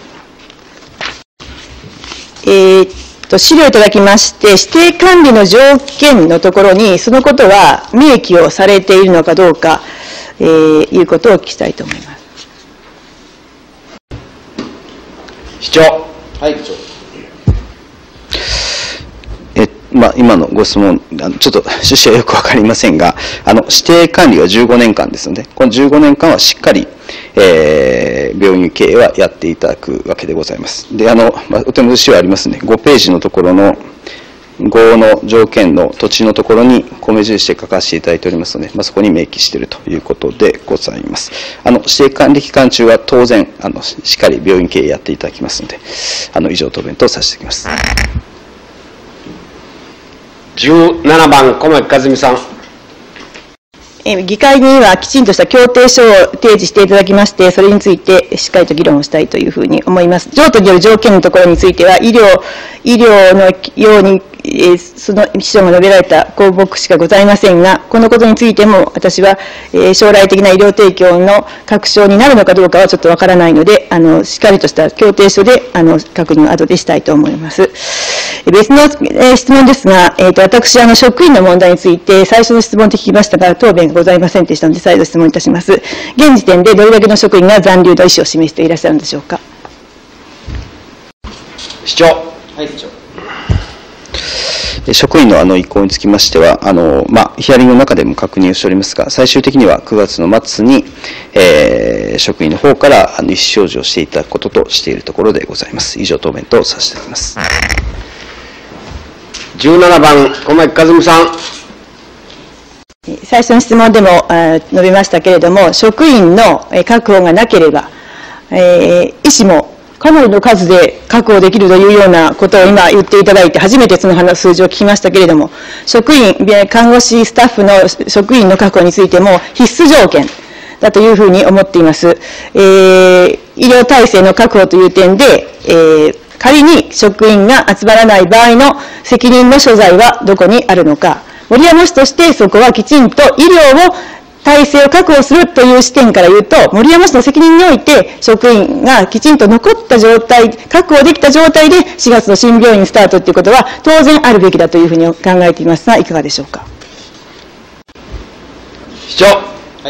資料いただきまして、指定管理の条件のところに、そのことは明記をされているのかどうか、いうことを聞きたいと思います。 市長。はい、市長。 今のご質問、ちょっと趣旨はよくわかりませんが、指定管理は15年間ですので、この15年間はしっかり、病院経営はやっていただくわけでございます。で、お手元資料ありますね。5ページのところの5の条件の土地のところに米印で書かせていただいておりますので、そこに明記しているということでございます。指定管理期間中は当然、しっかり病院経営やっていただきますので、以上答弁とさせていただきます。 17番、小牧和美さん。 議会にはきちんとした協定書を提示していただきまして、それについてしっかりと議論をしたいというふうに思います。譲渡による条件のところについては、医療のように、その秘書が述べられた公牧しかございませんが、このことについても私は、将来的な医療提供の確証になるのかどうかはちょっとわからないので、しっかりとした協定書で確認を後でしたいと思います。別の、質問ですが、私、職員の問題について最初の質問で聞きましたが、答弁がございませんでしたので、再度質問いたします。現時点でどれだけの職員が残留の意思を示していらっしゃるのでしょうか。 市長。はい、市長。 職員の意向につきましては、ヒアリングの中でも確認をしておりますが、最終的には9月の末に、職員の方から意思表示をしていただくこととしているところでございます。以上、答弁とさせていただきます。 17番、小牧和美さん。 最初の質問でも述べましたけれども、職員の確保がなければ、医師もかなりの数で確保できるというようなことを今言っていただいて、初めてその数字を聞きましたけれども、職員、看護師スタッフの職員の確保についても必須条件だというふうに思っています。医療体制の確保という点で、仮に職員が集まらない場合の責任の所在はどこにあるのか、守山市としてそこはきちんと医療を体制を確保するという視点から言うと、守山市の責任において職員がきちんと残った状態、確保できた状態で4月の新病院スタートということは当然あるべきだというふうに考えていますが、いかがでしょうか。 市長。はい、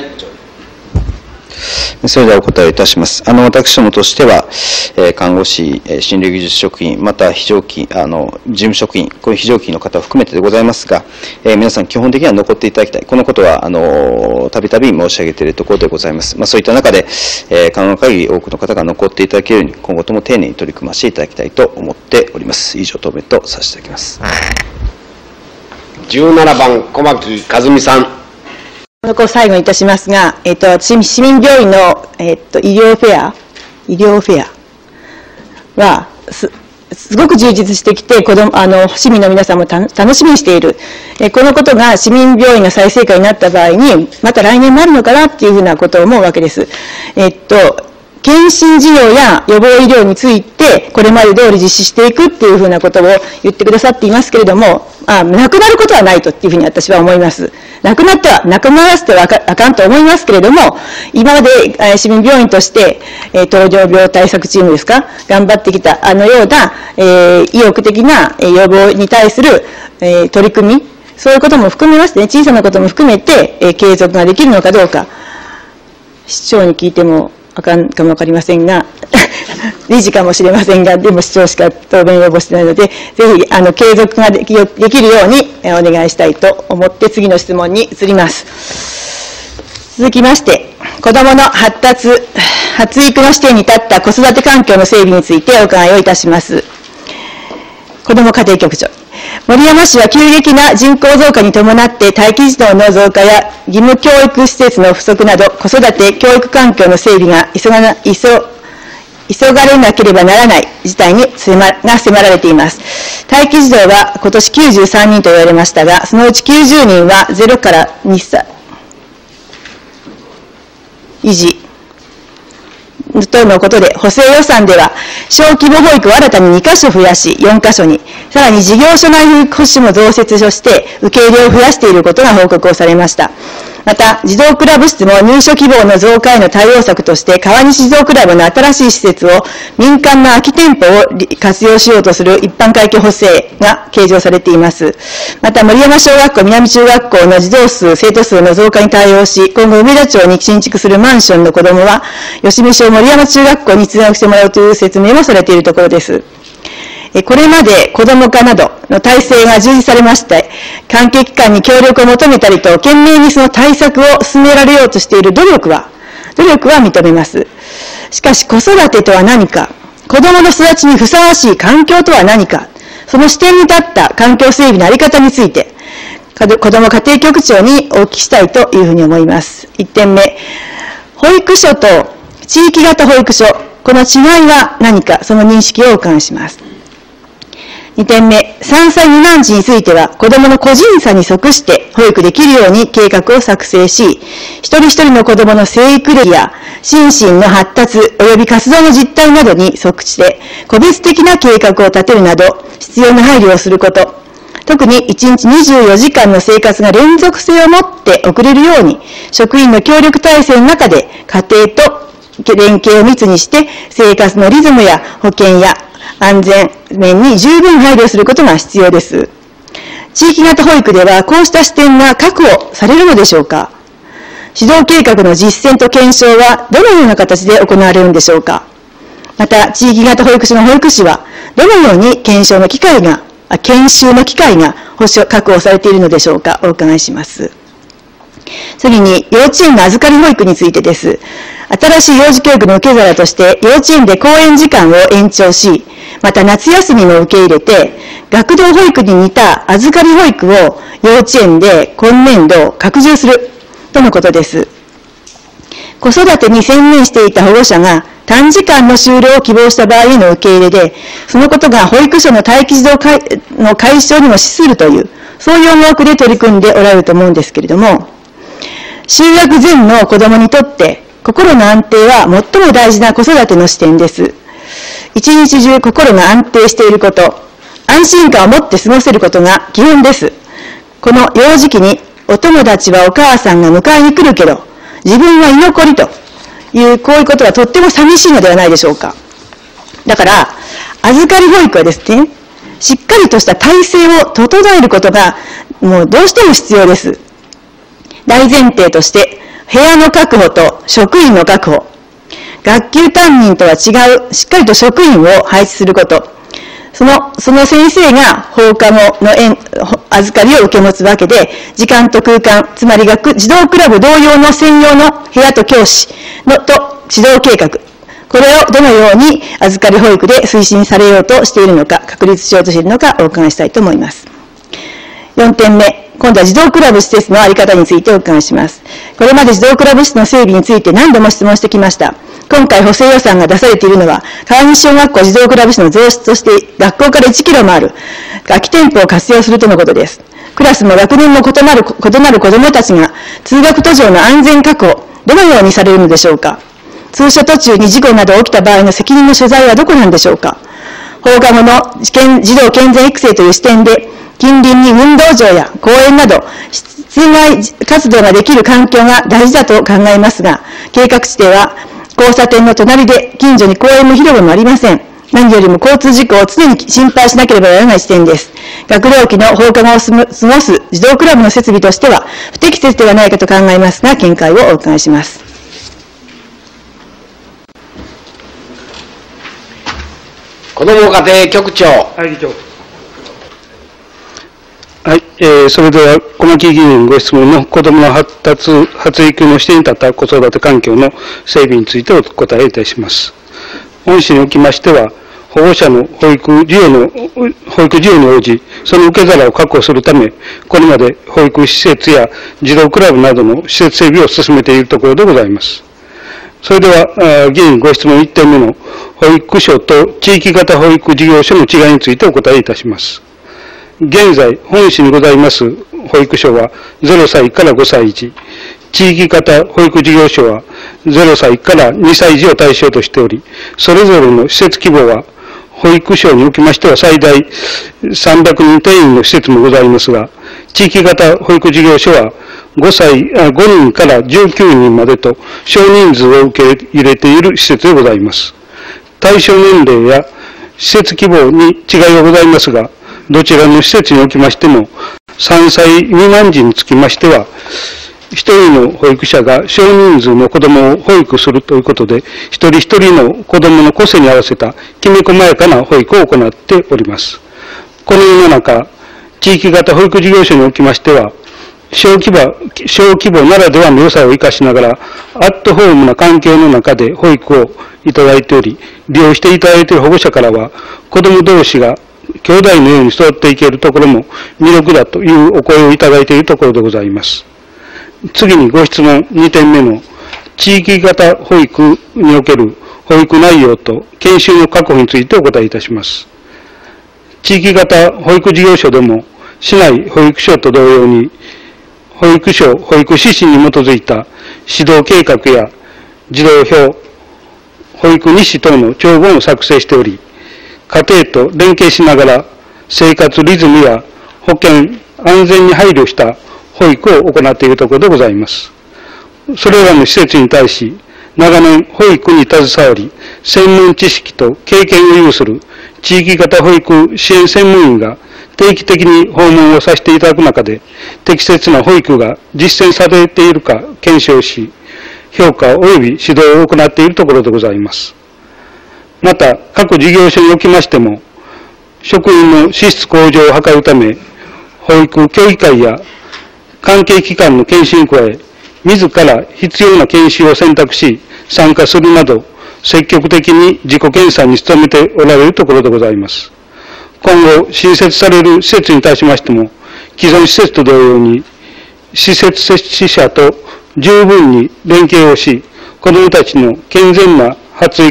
市長。 それではお答えいたします。私どもとしては、看護師、診療技術職員、また非常勤、事務職員、こういう非常勤の方を含めてでございますが、皆さん基本的には残っていただきたい。このことは、たびたび申し上げているところでございます。そういった中で、可能な限り多くの方が残っていただけるように、今後とも丁寧に取り組ませていただきたいと思っております。以上、答弁とさせていただきます。 17番、小牧和美さん。 この子を最後にいたしますが、市民病院の、医療フェアはすごく充実してきて、市民の皆さんも楽しみにしている。このことが市民病院が再生可になった場合に、また来年もあるのかなっていうふうなことを思うわけです。検診事業や予防医療について、これまで通り実施していくっていうふうなことを言ってくださっていますけれども、なくなることはないとっていうふうに私は思います。なくならせてはあかんと思いますけれども、今まで市民病院として、糖尿病対策チームですか、頑張ってきたような、意欲的な予防に対する、取り組み、そういうことも含めましてね、小さなことも含めて、継続ができるのかどうか、市長に聞いてもあかんかもわかりませんが、理事かもしれませんが、でも市長しか答弁要望してないので、ぜひ継続ができるようにお願いしたいと思って次の質問に移ります。続きまして、子どもの発育の視点に立った子育て環境の整備についてお伺いをいたします。 子ども家庭局長。森山市は急激な人口増加に伴って待機児童の増加や義務教育施設の不足など子育て教育環境の整備が急がれなければならない事態が迫られています。待機児童は今年93人と言われましたが、そのうち90人は0から2歳維持とのことで、補正予算では小規模保育を新たに2カ所増やし4カ所に、さらに事業所内保育士も増設して受け入れを増やしていることが報告をされました。また、児童クラブ室も入所希望の増加への対応策として、川西児童クラブの新しい施設を民間の空き店舗を活用しようとする一般会計補正が計上されています。また、森山小学校、南中学校の児童数、生徒数の増加に対応し、今後梅田町に新築するマンションの子どもは、吉見小森山中学校に通学してもらうという説明もされているところです。これまで子ども課などの体制が充実されまして、関係機関に協力を求めたりと、懸命にその対策を進められようとしている努力は認めます。しかし子育てとは何か、子どもの育ちにふさわしい環境とは何か、その視点に立った環境整備の在り方について、子ども家庭局長にお聞きしたいというふうに思います。1点目、保育所と地域型保育所、この違いは何か、その認識をお伺いします。2点目、3歳未満児については、子どもの個人差に即して保育できるように計画を作成し、一人一人の子どもの生育歴や心身の発達及び活動の実態などに即して、個別的な計画を立てるなど、必要な配慮をすること、特に1日24時間の生活が連続性を持って送れるように、職員の協力体制の中で家庭と連携を密にして、生活のリズムや保健や安全面に十分配慮することが必要です。地域型保育ではこうした視点が確保されるのでしょうか。指導計画の実践と検証はどのような形で行われるんでしょうか。また、地域型保育所の保育士はどのように研修の機会が確保されているのでしょうか。お伺いします。次に、幼稚園の預かり保育についてです。新しい幼児教育の受け皿として、幼稚園で登園時間を延長し、また夏休みも受け入れて、学童保育に似た預かり保育を幼稚園で今年度拡充するとのことです。子育てに専念していた保護者が短時間の就労を希望した場合への受け入れで、そのことが保育所の待機児童の解消にも資するという、そういう思惑で取り組んでおられると思うんですけれども、就学前の子どもにとって心の安定は最も大事な子育ての視点です。一日中心が安定していること、安心感を持って過ごせることが基本です。この幼児期にお友達はお母さんが迎えに来るけど、自分は居残りという、こういうことはとっても寂しいのではないでしょうか。だから、預かり保育はですね、しっかりとした体制を整えることが、もうどうしても必要です。大前提として、部屋の確保と職員の確保、学級担任とは違う、しっかりと職員を配置すること、その先生が放課後の預かりを受け持つわけで、時間と空間、つまり児童クラブ同様の専用の部屋と教師と指導計画、これをどのように預かり保育で推進されようとしているのか、確立しようとしているのかお伺いしたいと思います。4点目、今度は児童クラブ施設の在り方についてお伺いします。これまで児童クラブ室の整備について何度も質問してきました。今回補正予算が出されているのは、川西小学校児童クラブ室の増室として、学校から1キロもある空き店舗を活用するとのことです。クラスも学年も異なる子どもたちが、通学途上の安全確保、どのようにされるのでしょうか。通所途中に事故など起きた場合の責任の所在はどこなんでしょうか。放課後の児童健全育成という視点で、近隣に運動場や公園など、室外活動ができる環境が大事だと考えますが、計画地では、交差点の隣で近所に公園も広場もありません。何よりも交通事故を常に心配しなければならない視点です。学童期の放課後を過ごす児童クラブの設備としては不適切ではないかと考えますが、見解をお伺いします。 子ども家庭局長。 はい、それでは小牧議員ご質問の子どもの発育の視点に立った子育て環境の整備についてお答えいたします。御市におきましては、 保護者の保育需要に応じ、その受け皿を確保するため、これまで保育施設や児童クラブなどの施設整備を進めているところでございます。それでは、議員ご質問1点目の保育所と地域型保育事業所の違いについてお答えいたします。現在、本市にございます保育所は0歳から5歳児、地域型保育事業所は0歳から2歳児を対象としており、それぞれの施設規模は保育所におきましては最大300人定員の施設もございますが、地域型保育事業所は5人から19人までと少人数を受け入れている施設でございます。対象年齢や施設規模に違いはございますが、どちらの施設におきましても、3歳未満児につきましては、一人の保育者が少人数の子どもを保育するということで、一人一人の子どもの個性に合わせたきめ細やかな保育を行っております。この世の中、地域型保育事業所におきましては、小規模ならではの良さを生かしながら、アットホームな環境の中で保育をいただいており、利用していただいている保護者からは、子ども同士が兄弟のように育っていけるところも魅力だというお声をいただいているところでございます。次にご質問2点目の地域型保育における保育内容と研修の確保についてお答えいたします。地域型保育事業所でも市内保育所と同様に保育所保育指針に基づいた指導計画や児童表、保育日誌等の帳本を作成しており、家庭と連携しながら生活リズムや保健、安全に配慮した保育を行っているところでございます。それらの施設に対し、長年保育に携わり、専門知識と経験を有する地域型保育支援専門員が定期的に訪問をさせていただく中で、適切な保育が実践されているか検証し、評価及び指導を行っているところでございます。また、各事業所におきましても、職員の資質向上を図るため、保育協議会や関係機関の研修に加え、自ら必要な研修を選択し、参加するなど、積極的に自己研鑽に努めておられるところでございます。今後、新設される施設に対しましても、既存施設と同様に、施設設置者と十分に連携をし、子どもたちの健全な発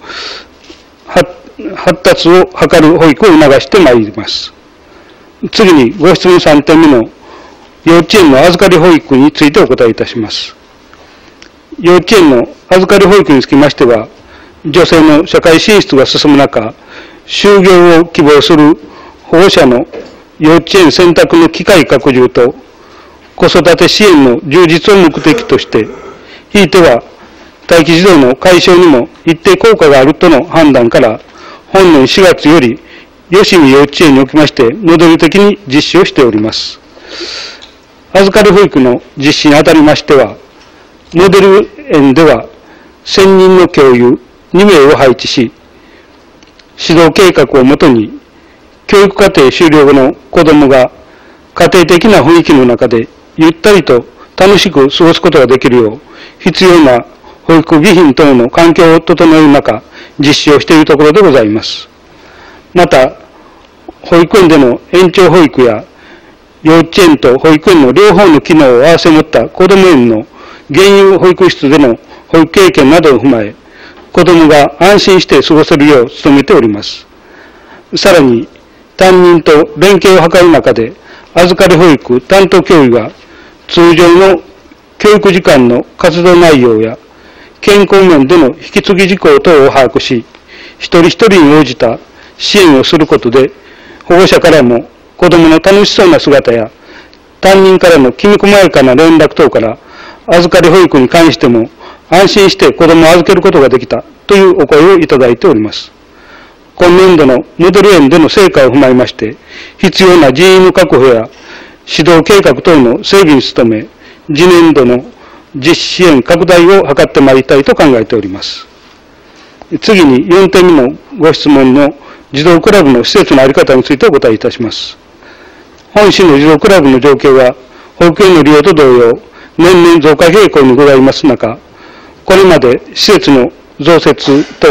達を図る保育を促してまいります。次にご質問3点目の幼稚園の預かり保育についてお答えいたします。幼稚園の預かり保育につきましては、女性の社会進出が進む中、就業を希望する保護者の幼稚園選択の機会拡充と子育て支援の充実を目的として、ひいては待機児童の解消にも一定効果があるとの判断から、本年4月より吉見幼稚園におきましてモデル的に実施をしております。預かり保育の実施にあたりましては、モデル園では専任の教諭2名を配置し、指導計画をもとに教育課程終了後の子どもが家庭的な雰囲気の中でゆったりと楽しく過ごすことができるよう、必要な保育備品等の環境を整える中、実施をしているところでございます。また、保育園での延長保育や幼稚園と保育園の両方の機能を併せ持った子ども園の現有保育室での保育経験などを踏まえ、子どもが安心して過ごせるよう努めております。さらに、担任と連携を図る中で、預かり保育担当教諭が通常の教育時間の活動内容や健康面での引き継ぎ事項等を把握し、一人一人に応じた支援をすることで、保護者からも子どもの楽しそうな姿や、担任からのきめ細やかな連絡等から、預かり保育に関しても安心して子どもを預けることができたというお声をいただいております。今年度のモデル園での成果を踏まえまして、必要な人員の確保や指導計画等の整備に努め、次年度の実施支援拡大を図ってまいりたいと考えております。次に4点目のご質問の児童クラブの施設の在り方についてお答えいたします。本市の児童クラブの状況は、保育園の利用と同様、年々増加傾向にございます中、これまで施設の増設と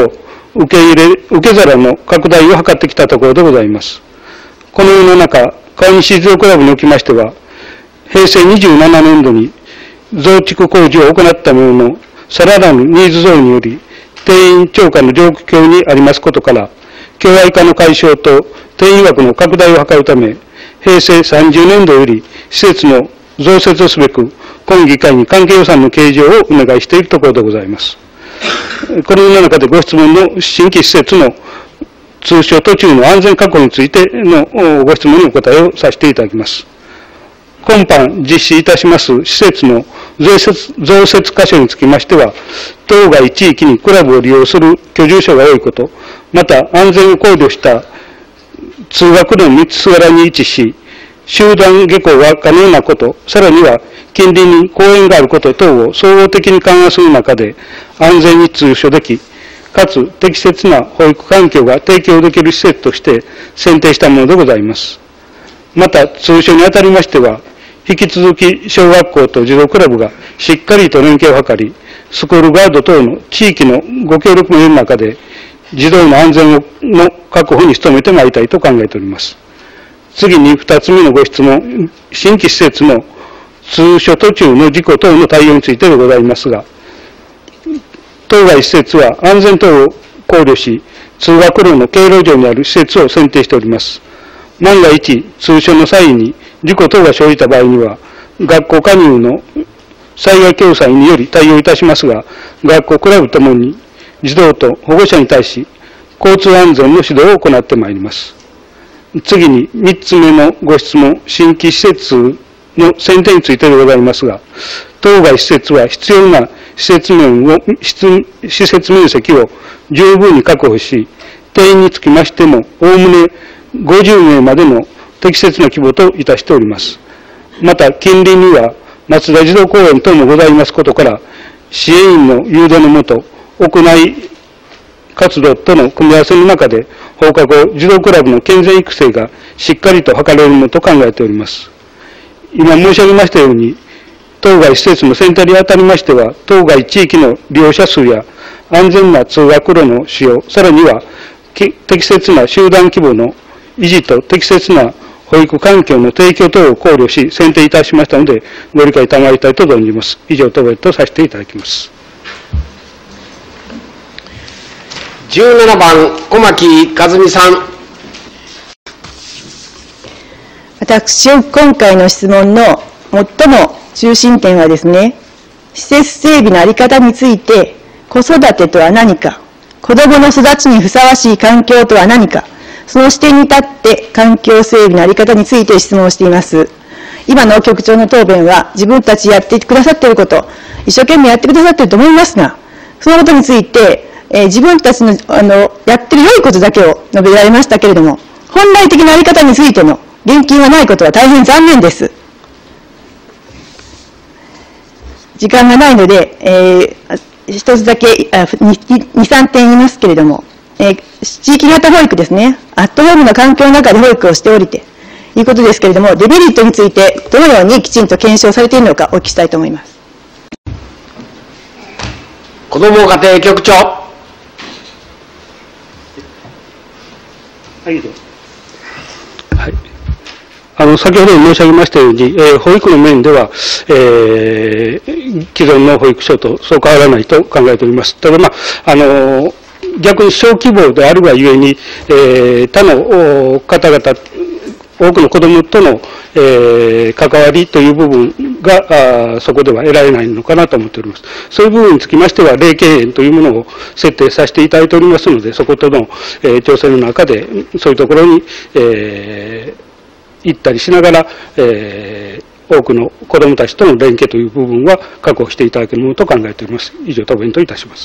受け皿の拡大を図ってきたところでございます。この世の中、川西児童クラブにおきましては、平成27年度に増築工事を行ったものの、さらなるニーズ増により、定員超過の状況にありますことから、共愛化の解消と定員枠の拡大を図るため、平成30年度より施設の増設をすべく、今議会に関係予算の計上をお願いしているところでございます。この中でご質問の新規施設の通所途中の安全確保についてのご質問にお答えをさせていただきます。今般実施いたします施設の増設箇所につきましては、当該地域にクラブを利用する居住者が多いこと、また安全を考慮した通学路の道すがらに位置し、集団下校が可能なこと、さらには近隣に公園があること等を総合的に勘案する中で、安全に通所でき、かつ適切な保育環境が提供できる施設として選定したものでございます。また、通所にあたりましては、引き続き小学校と児童クラブがしっかりと連携を図り、スクールガード等の地域のご協力も得る中で、児童の安全の確保に努めてまいりたいと考えております。次に2つ目のご質問、新規施設の通所途中の事故等の対応についてでございますが、当該施設は安全等を考慮し、通学路の経路上にある施設を選定しております。万が一、通所の際に事故等が生じた場合には、学校加入の災害共済により対応いたしますが、学校クラブともに児童と保護者に対し、交通安全の指導を行ってまいります。次に3つ目のご質問、新規施設の選定についてでございますが、当該施設は必要な施設面積を十分に確保し、定員につきましても、おおむね50名までの適切な規模といたしております。また、近隣には松田児童公園等もございますことから、支援員の誘導のもと、屋内活動との組み合わせの中で、放課後児童クラブの健全育成がしっかりと図れるものと考えております。今申し上げましたように、当該施設の選定にあたりましては、当該地域の利用者数や安全な通学路の使用、さらには適切な集団規模の維持と適切な保育環境の提供等を考慮し、選定いたしましたので、ご理解賜りたいと存じます。以上、答弁とさせていただきます。 17番、小牧和美さん。 私、今回の質問の最も中心点はですね、施設整備の在り方について、子育てとは何か、子どもの育ちにふさわしい環境とは何か、その視点に立って環境整備の在り方について質問をしています。今の局長の答弁は自分たちやってくださっていること、一生懸命やってくださっていると思いますが、そのことについて、自分たちのやってる良いことだけを述べられましたけれども、本来的な在り方についての言及がないことは大変残念です。時間がないので、一つだけ2、3点言いますけれども、地域型保育ですね、アットホームな環境の中で保育をしておりて、いうことですけれども、デメリットについてどのようにきちんと検証されているのかお聞きしたいと思います。 子ども家庭局長。 はい、先ほど申し上げましたように、保育の面では、既存の保育所とそう変わらないと考えております。ただ、逆に小規模であるがゆえに、他の方々、多くの子どもとの、関わりという部分がそこでは得られないのかなと思っております。そういう部分につきましては、例経営というものを設定させていただいておりますので、そことの、調整の中で、そういうところに、行ったりしながら、多くの子どもたちとの連携という部分は確保していただけるものと考えております。以上、答弁といたします。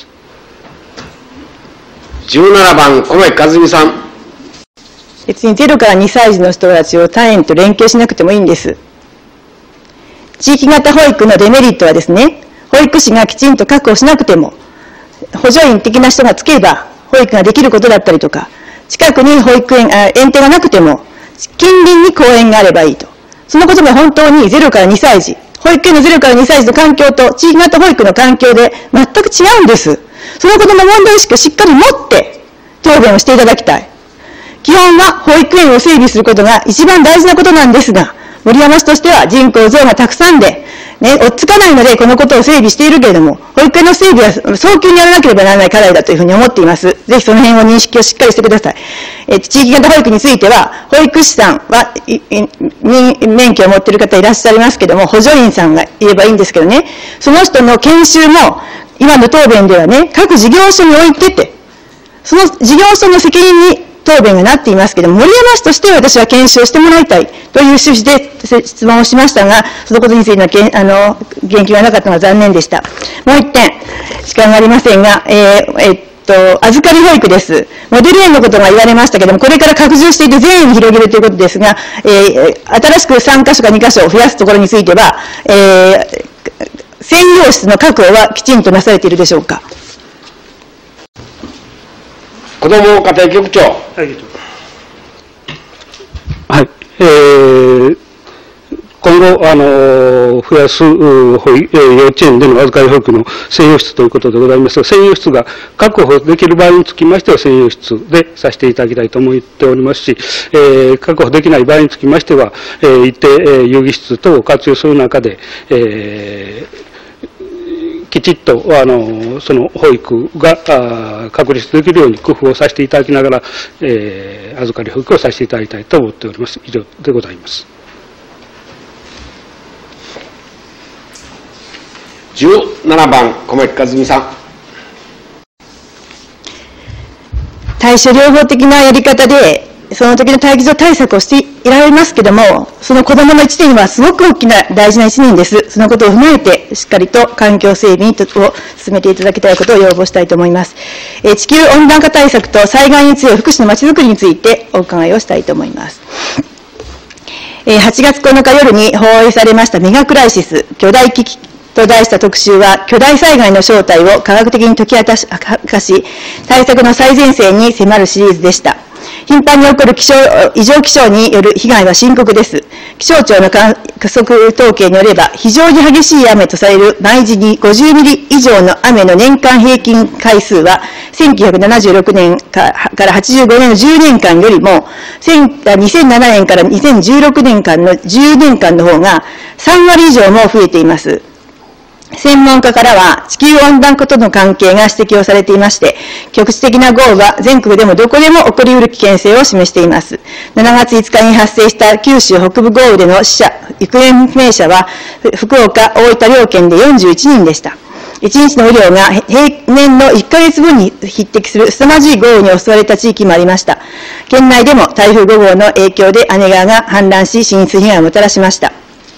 17番、小牧和美さん。 別に0から2歳児の人たちを他園と連携しなくてもいいんです。地域型保育のデメリットはですね、保育士がきちんと確保しなくても、補助員的な人がつければ保育ができることだったりとか、近くに保育園、園庭がなくても、近隣に公園があればいいと。そのことが本当に0から2歳児、保育園の0から2歳児の環境と地域型保育の環境で全く違うんです。そのことの問題意識をしっかり持って、 答弁をしていただきたい。基本は保育園を整備することが一番大事なことなんですが、森山市としては人口増がたくさんで、追っつかないのでこのことを整備しているけれども、保育園の整備は早急にやらなければならない課題だというふうに思っています。ぜひその辺を認識をしっかりしてください。地域型保育については、保育士さんは免許を持っている方いらっしゃいますけれども、補助員さんがいればいいんですけどね、その人の研修も、今の答弁ではね、各事業所に置いてて、その事業所の責任に答弁がなっていますけれども、森山市としては私は研修をしてもらいたいという趣旨で質問をしましたが、そのことについての言及がなかったのは残念でした。もう一点、時間がありませんが、預かり保育です。モデル園のことが言われましたけれども、これから拡充していて全員に広げるということですが、新しく3カ所か2カ所を増やすところについては、専用室の確保はきちんとなされているでしょうか。 子ども家庭局長。 はい。今後、増やす幼稚園での預かり保育の専用室ということでございますが、専用室が確保できる場合につきましては専用室でさせていただきたいと思っておりますし、確保できない場合につきましては、一定遊戯室等を活用する中で、きちっとその保育が確立できるように工夫をさせていただきながら、預かり保育をさせていただきたいと思っております。以上でございます。 17番、小牧和美さん。 対処療法的なやり方で、その時の待機所対策をしていられますけども、その子どもの1年はすごく大きな大事な1年です。そのことを踏まえて、しっかりと環境整備を進めていただきたいことを要望したいと思います。地球温暖化対策と災害に強い福祉のまちづくりについてお伺いをしたいと思います。8月9日夜に放映されましたメガクライシス、巨大危機と題した特集は、巨大災害の正体を科学的に解き明かし、対策の最前線に迫るシリーズでした。頻繁に起こる異常気象による被害は深刻です。気象庁の観測統計によれば、非常に激しい雨とされる毎時に50ミリ以上の雨の年間平均回数は、1976年から85年の10年間よりも、2007年から2016年間の10年間の方が3割以上も増えています。専門家からは地球温暖化との関係が指摘をされていまして、局地的な豪雨は全国でもどこでも起こり得る危険性を示しています。7月5日に発生した九州北部豪雨での死者、行方不明者は福岡、大分両県で41人でした。1日の雨量が平年の1ヶ月分に匹敵する凄まじい豪雨に襲われた地域もありました。県内でも台風5号の影響で姉川が氾濫し、浸水被害をもたらしました。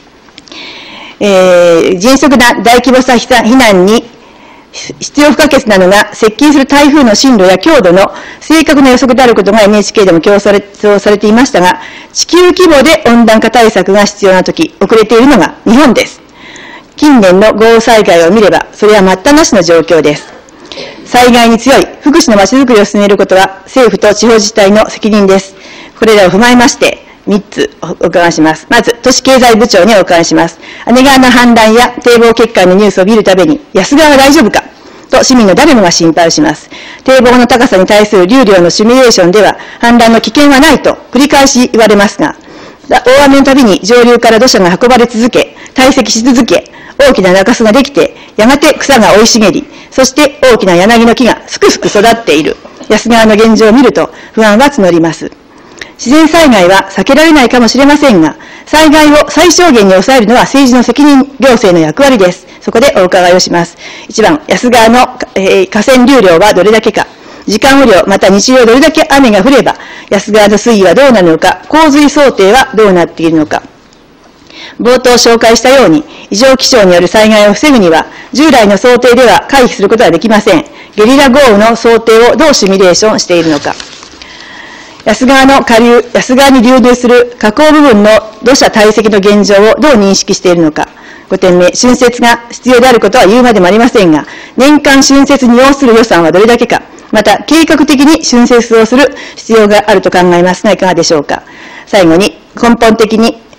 迅速な大規模避難に必要不可欠なのが、接近する台風の進路や強度の正確な予測であることが NHK でも強調されていましたが、地球規模で温暖化対策が必要なとき、遅れているのが日本です。近年の豪雨災害を見れば、それは待ったなしの状況です。災害に強い福祉のまちづくりを進めることは、政府と地方自治体の責任です。これらを踏まえまして、3つお伺いします。まず、都市経済部長にお伺いします。姉川の氾濫や堤防決壊のニュースを見るたびに、安川は大丈夫かと市民の誰もが心配をします。堤防の高さに対する流量のシミュレーションでは、氾濫の危険はないと繰り返し言われますが、大雨のたびに上流から土砂が運ばれ続け、堆積し続け、大きな中州ができて、やがて草が生い茂り、そして大きな柳の木がすくすく育っている安川の現状を見ると不安は募ります。自然災害は避けられないかもしれませんが、災害を最小限に抑えるのは政治の責任、行政の役割です。そこでお伺いをします。1番、安川の、河川流量はどれだけか、時間雨量、また日量どれだけ雨が降れば、安川の水位はどうなるのか、洪水想定はどうなっているのか。冒頭紹介したように、異常気象による災害を防ぐには、従来の想定では回避することはできません。ゲリラ豪雨の想定をどうシミュレーションしているのか。安川の下流、安川に流入する河口部分の土砂堆積の現状をどう認識しているのか。5点目、浚渫が必要であることは言うまでもありませんが、年間浚渫に要する予算はどれだけか、また計画的に浚渫をする必要があると考えますが、いかがでしょうか。最後に、根本的に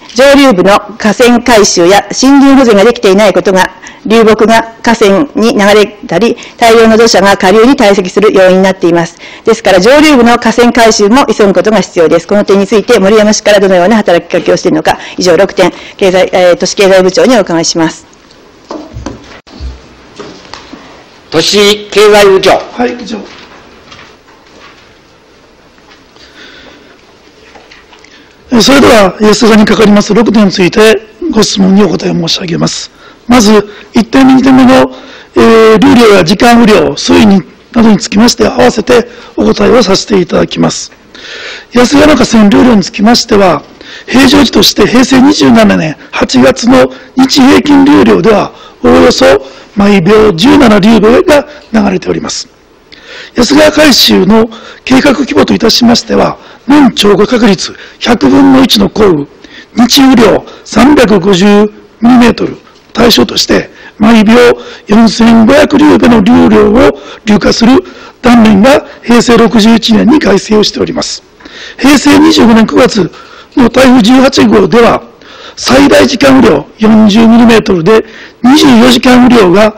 上流部の河川改修や森林保全ができていないことが、流木が河川に流れたり、大量の土砂が下流に堆積する要因になっています。ですから、上流部の河川改修も急ぐことが必要です。この点について、森山市からどのような働きかけをしているのか、以上6点、都市経済部長にお伺いします。 都市経済部長。 はい、以上。それでは、安田にかかります6点についてご質問にお答え申し上げます。まず、1点目、2点目の、流量や時間雨量、水位などにつきまして、合わせてお答えをさせていただきます。安川の河川流量につきましては、平常時として平成27年8月の日平均流量では、おおよそ毎秒17流秒が流れております。安川改修の計画規模といたしましては、年超過確率100分の1の降雨、日雨量 350mm 対象として、毎秒4500流秒の流量を流下する断面が平成61年に改正をしております。平成25年9月の台風18号では、最大時間雨量 40mm で、24時間雨量が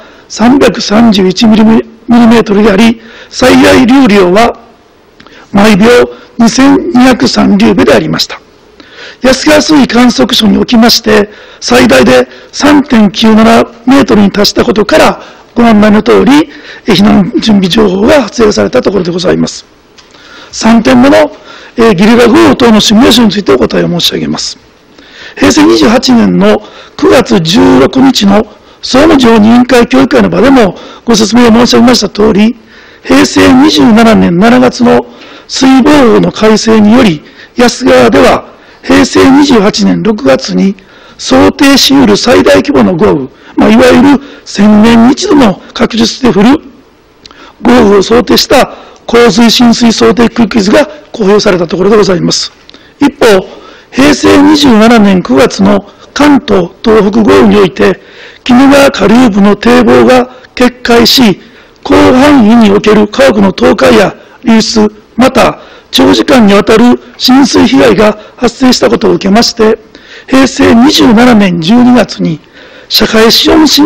331mm であり、最大流量は毎秒2203流秒でありました。安川水位観測所におきまして、最大で 3.97 メートルに達したことから、ご案内の通り、避難準備情報が発令されたところでございます。3点目のゲリラ豪雨等のシミュレーションについてお答えを申し上げます。平成28年の9月16日の総務常任委員会協議会の場でもご説明を申し上げました通り、平成27年7月の水防法の改正により、安川では平成28年6月に想定し得る最大規模の豪雨、いわゆる1000年に一度の確実で降る豪雨を想定した洪水浸水想定区域図が公表されたところでございます。一方、平成27年9月の関東・東北豪雨において、鬼怒川下流部の堤防が決壊し、広範囲における家屋の倒壊や流出、また長時間にわたる浸水被害が発生したことを受けまして、平成27年12月に社会資本整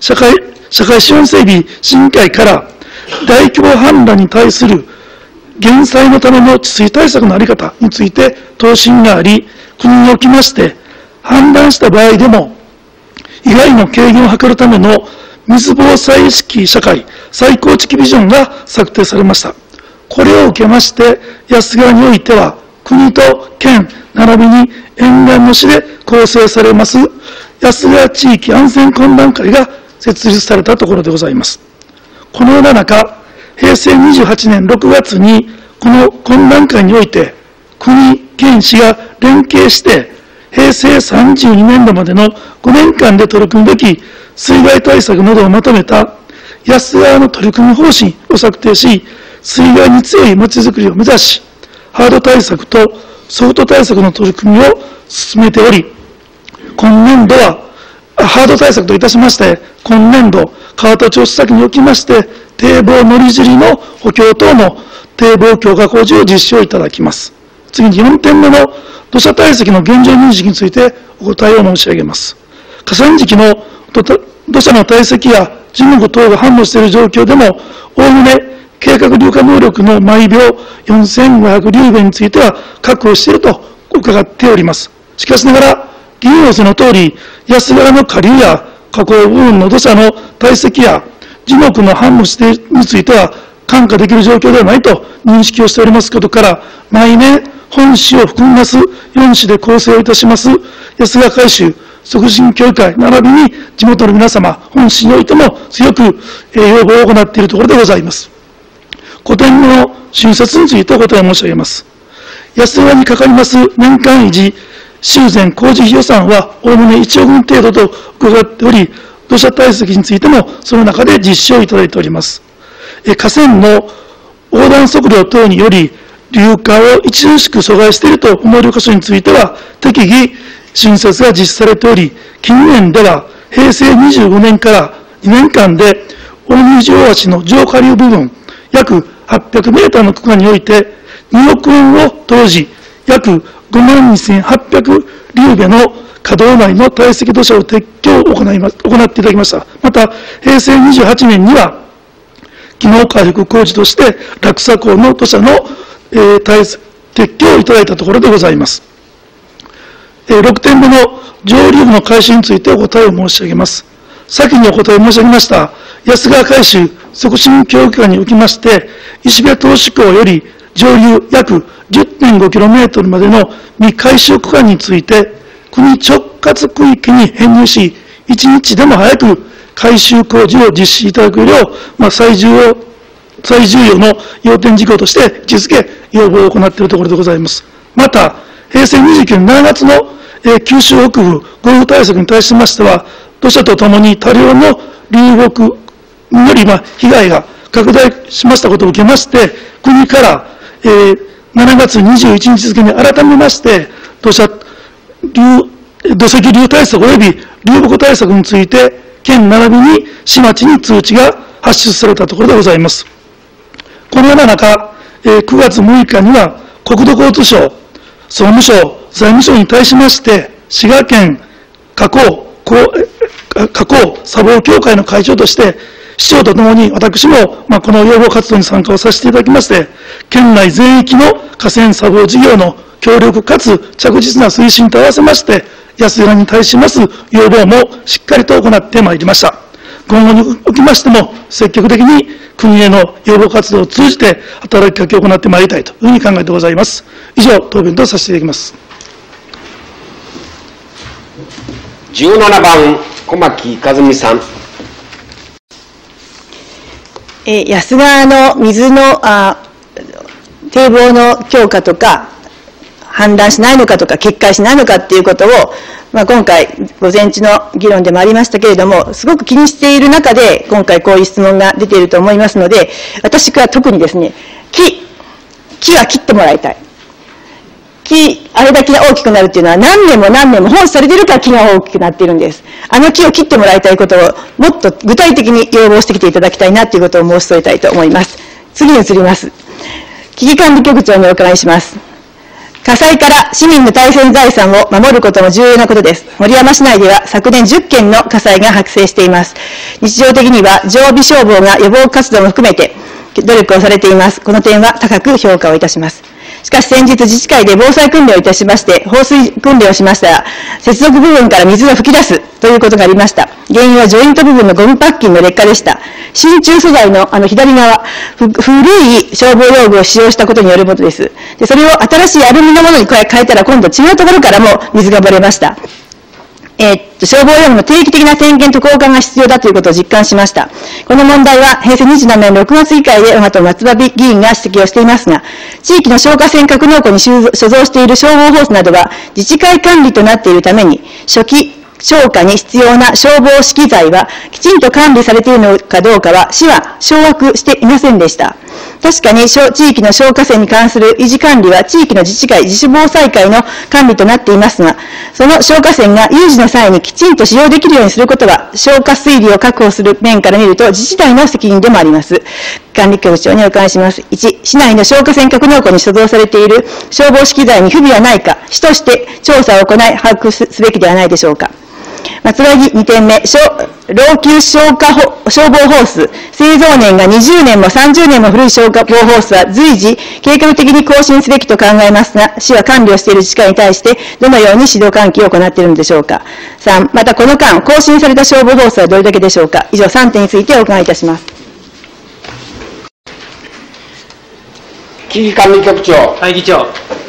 備審議会から大規模氾濫に対する減災のための治水対策の在り方について答申があり、国におきまして氾濫した場合でも被害の軽減を図るための水防災意識社会再構築ビジョンが策定されました。これを受けまして、安川においては、国と県、並びに沿岸の市で構成されます、安川地域安全懇談会が設立されたところでございます。このような中、平成28年6月に、この懇談会において、国、県、市が連携して、平成32年度までの5年間で取り組むべき水害対策などをまとめた安川の取り組み方針を策定し、水害に強いまちづくりを目指し、ハード対策とソフト対策の取り組みを進めており、今年度は、ハード対策といたしまして、今年度、川田調査先におきまして、堤防乗り尻の補強等の堤防強化工事を実施をいただきます。次に4点目の土砂堆積の現状認識についてお答えを申し上げます。河川敷の土砂の堆積や樹木等が反応している状況でも、おおむね計画流下能力の毎秒4500流秒については確保していると伺っております。しかしながら、議員要請の通り、安川の下流や河口部分の土砂の堆積や樹木の反応については看過できる状況ではないと認識をしておりますことから、毎年本市を含みます4市で構成をいたします安川改修促進協議会並びに地元の皆様、本市においても強く要望を行っているところでございます。5点目の春節についてお答え申し上げます。安川にかかります年間維持修繕工事費予算はおおむね1億円程度と伺っており、土砂堆積についてもその中で実施をいただいております。河川の横断測量等により流下を著しく阻害していると思われる箇所については適宜新設が実施されており、近年では平成25年から2年間で大仁城橋の上下流部分約800メーターの区間において2億円を投じ、約52800 竜部の稼働内の堆積土砂を撤去を行っていただきました。また、平成28年には、機能回復工事として、落差港の土砂の、撤去をいただいたところでございます。6点目の上流部の改修についてお答えを申し上げます。先にお答え申し上げました、安川改修促進協議会におきまして、石部投資港より上流約 10.5km までの未改修区間について、国直轄区域に編入し、1日でも早く改修工事を実施いただくよう、最重要の要点事項として位置づけ、要望を行っているところでございます。また、平成29年7月の九州北部豪雨対策に対しましては、土砂とともに多量の流木により被害が拡大しましたことを受けまして、国から7月21日付に改めまして、土石流対策及び流木対策について、県並びに市町に通知が発出されたところでございます。このような中、9月6日には国土交通省、総務省、財務省に対しまして、滋賀県加工砂防協会の会長として、市長とともに私もこの要望活動に参加をさせていただきまして、県内全域の河川砂防事業の協力かつ着実な推進と合わせまして、安浦に対します要望もしっかりと行ってまいりました。今後におきましても、積極的に国への要望活動を通じて働きかけを行ってまいりたいというふうに考えてございます。以上、答弁とさせていただきます。 17番、小牧和美さん。 安川の水の堤防の強化とか、氾濫しないのかとか、決壊しないのかっていうことを、今回、午前中の議論でもありましたけれども、すごく気にしている中で、今回こういう質問が出ていると思いますので、私は特にですね、木は切ってもらいたい。あれだけ大きくなるっていうのは何年も何年も放置されているから木が大きくなっているんです。あの木を切ってもらいたいことをもっと具体的に要望してきていただきたいなということを申し添えたいと思います。次に移ります。危機管理局長にお伺いします。火災から市民の大切財産を守ることも重要なことです。森山市内では昨年10件の火災が発生しています。日常的には常備消防が予防活動も含めて努力をされています。この点は高く評価をいたします。しかし先日自治会で防災訓練をいたしまして、放水訓練をしましたら、接続部分から水が噴き出すということがありました。原因はジョイント部分のゴムパッキンの劣化でした。真鍮素材の左側、古い消防用具を使用したことによるものです。で、それを新しいアルミのものに変えたら、今度違うところからも水が漏れました。消防用具の定期的な点検と交換が必要だということを実感しました。この問題は平成27年6月議会で我が党松葉議員が指摘をしていますが、地域の消火栓格納庫に所蔵している消防ホースなどは自治会管理となっているために、初期消火に必要な消防資機材はきちんと管理されているのかどうかは市は掌握していませんでした。確かに地域の消火栓に関する維持管理は地域の自治会、自主防災会の管理となっていますが、その消火栓が有事の際にきちんと使用できるようにすることは、消火水利を確保する面から見ると自治体の責任でもあります。管理局長にお伺いします。1、市内の消火栓格納庫に所蔵されている消防資機材に不備はないか、市として調査を行い把握すべきではないでしょうか。松葉議2点目、老朽消防ホース、製造年が20年も30年も古い消防ホースは随時計画的に更新すべきと考えますが、市は管理をしている自治会に対してどのように指導喚起を行っているのでしょうか。3、またこの間、更新された消防ホースはどれだけでしょうか。以上3点についてお伺いいたします。 危機管理局長。 はい、議長。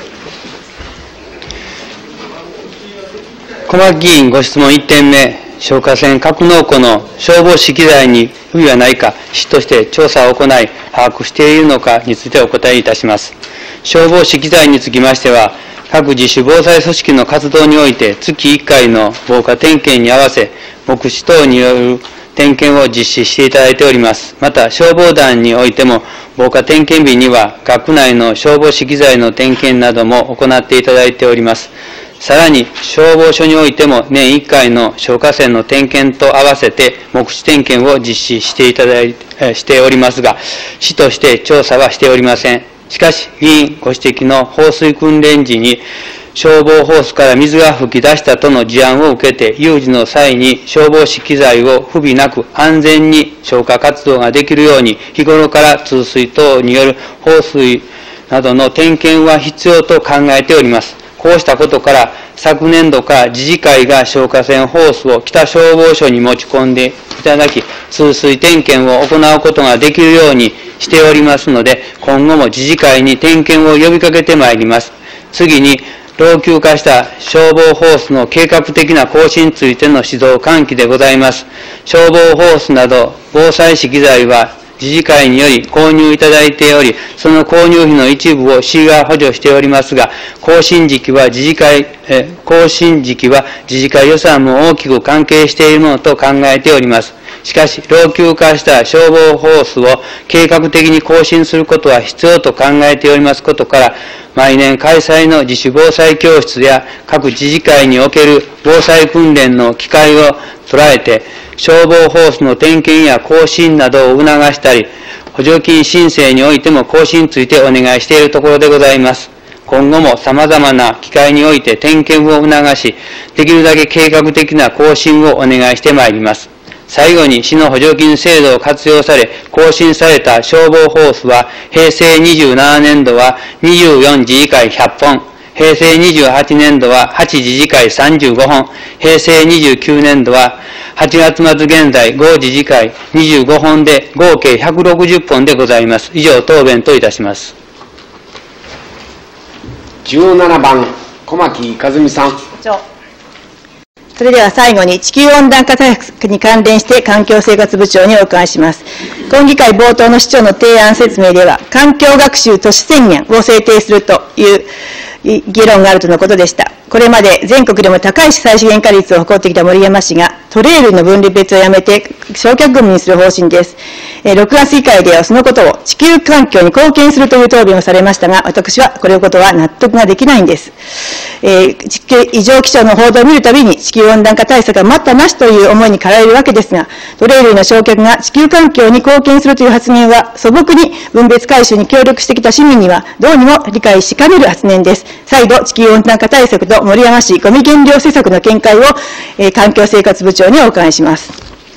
小牧議員ご質問1点目、消火栓格納庫の消防資機材に不備はないか、市として調査を行い、把握しているのかについてお答えいたします。消防資機材につきましては、各自主防災組織の活動において、月1回の防火点検に合わせ、目視等による点検を実施していただいております。また、消防団においても、防火点検日には、学内の消防資機材の点検なども行っていただいております。さらに、消防署においても年1回の消火栓の点検と合わせて目視点検を実施しておりますが、市として調査はしておりません。 しかし、委員ご指摘の放水訓練時に、消防ホースから水が噴き出したとの事案を受けて、有事の際に消防士機材を不備なく安全に消火活動ができるように、日頃から通水等による放水などの点検は必要と考えております。こうしたことから、昨年度から自治会が消火栓ホースを北消防署に持ち込んでいただき、通水点検を行うことができるようにしておりますので、今後も自治会に点検を呼びかけてまいります。次に、老朽化した消防ホースの計画的な更新についての指導喚起でございます。消防ホースなど防災資機材は自治会により購入いただいており、その購入費の一部を市が補助しておりますが、更新時期は自治会予算も大きく関係しているものと考えております。しかし、老朽化した消防ホースを計画的に更新することは必要と考えておりますことから、毎年開催の自主防災教室や各自治会における防災訓練の機会を捉えて、消防ホースの点検や更新などを促したり、補助金申請においても更新についてお願いしているところでございます。今後も様々な機会において点検を促し、できるだけ計画的な更新をお願いしてまいります。最後に市の補助金制度を活用され、更新された消防ホースは、平成27年度は24自治会100本、平成28年度は8自治会35本、平成29年度は8月末現在5自治会25本で合計160本でございます。以上、答弁といたします。 17番、小牧和美さん。 それでは最後に地球温暖化対策に関連して環境生活部長にお伺いします。今議会冒頭の市長の提案説明では、環境学習都市宣言を制定するという議論があるとのことでした。これまで全国でも高い再資源化率を誇ってきた森山氏が、トレイルの分離別をやめて焼却ゴミにする方針です。6月議会ではそのことを地球環境に貢献するという答弁をされましたが、私はこれのことは納得ができないんです。異常気象の報道を見るたびに地球温暖化対策が待ったなしという思いに駆られるわけですが、トレイルの焼却が地球環境に貢献するという発言は素朴に分別回収に協力してきた市民にはどうにも理解しかねる発言です。再度地球温暖化対策と森山市ゴミ減量施策の見解を、環境生活部長にお伺いします。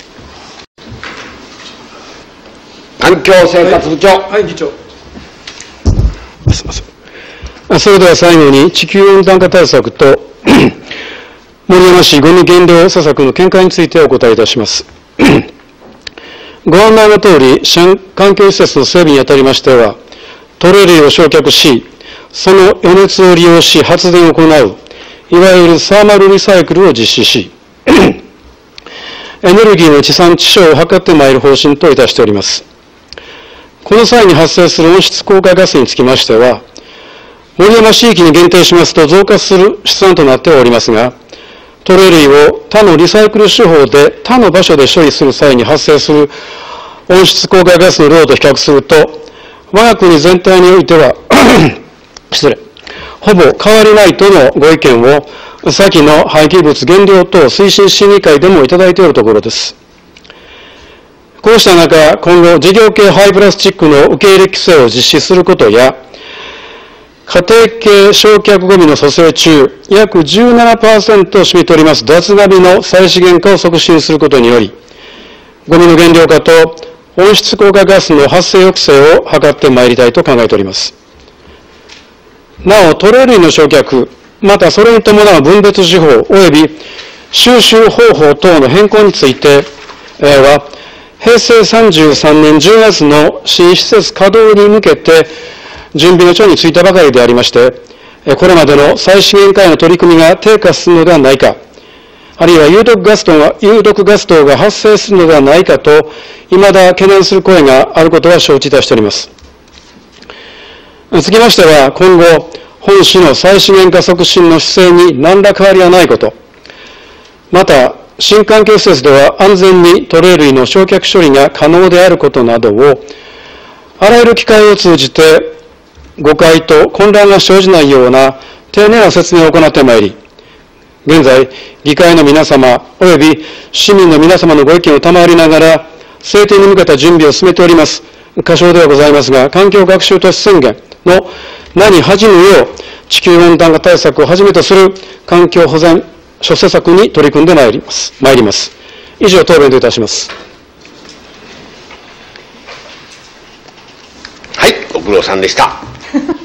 環境生活部長。 はい、議長。すみません。それでは最後に地球温暖化対策と森山市ゴミ減量施策の見解についてお答えいたします。ご案内のとおり、環境施設の整備にあたりましては、トレイルを焼却し、その余熱を利用し発電を行う、いわゆるサーマルリサイクルを実施し、エネルギーの地産地消を図ってまいる方針といたしております。この際に発生する温室効果ガスにつきましては、森山市域に限定しますと増加する試算となっておりますが、トレ類を他のリサイクル手法で他の場所で処理する際に発生する温室効果ガスの量と比較すると、我が国全体においてはほぼ変わりないとのご意見を先の廃棄物減量等推進審議会でもいただいているところです。こうした中、今後事業系廃プラスチックの受け入れ規制を実施することや、家庭系焼却ゴミの組成中、約 17% を占めております脱ゴミの再資源化を促進することにより、ゴミの減量化と温室効果ガスの発生抑制を図ってまいりたいと考えております。なお、トレ類の焼却、またそれに伴う分別手法及び収集方法等の変更については、平成33年10月の新施設稼働に向けて準備の途についたばかりでありまして、これまでの再資源化への取り組みが低下するのではないか、あるいは有毒ガス等が発生するのではないかと、未だ懸念する声があることは承知いたしております。つきましては、今後、本市の再資源化促進の姿勢に何ら変わりはないこと、また、新環境施設では安全にトレ類の焼却処理が可能であることなどを、あらゆる機会を通じて、誤解と混乱が生じないような丁寧な説明を行ってまいり、現在、議会の皆様及び市民の皆様のご意見を賜りながら、制定に向けた準備を進めております。 箇所ではございますが、環境学習都市宣言の名に恥じぬよう、地球温暖化対策をはじめとする環境保全諸施策に取り組んでまいります。以上、答弁といたします。 はい、ご苦労さんでした。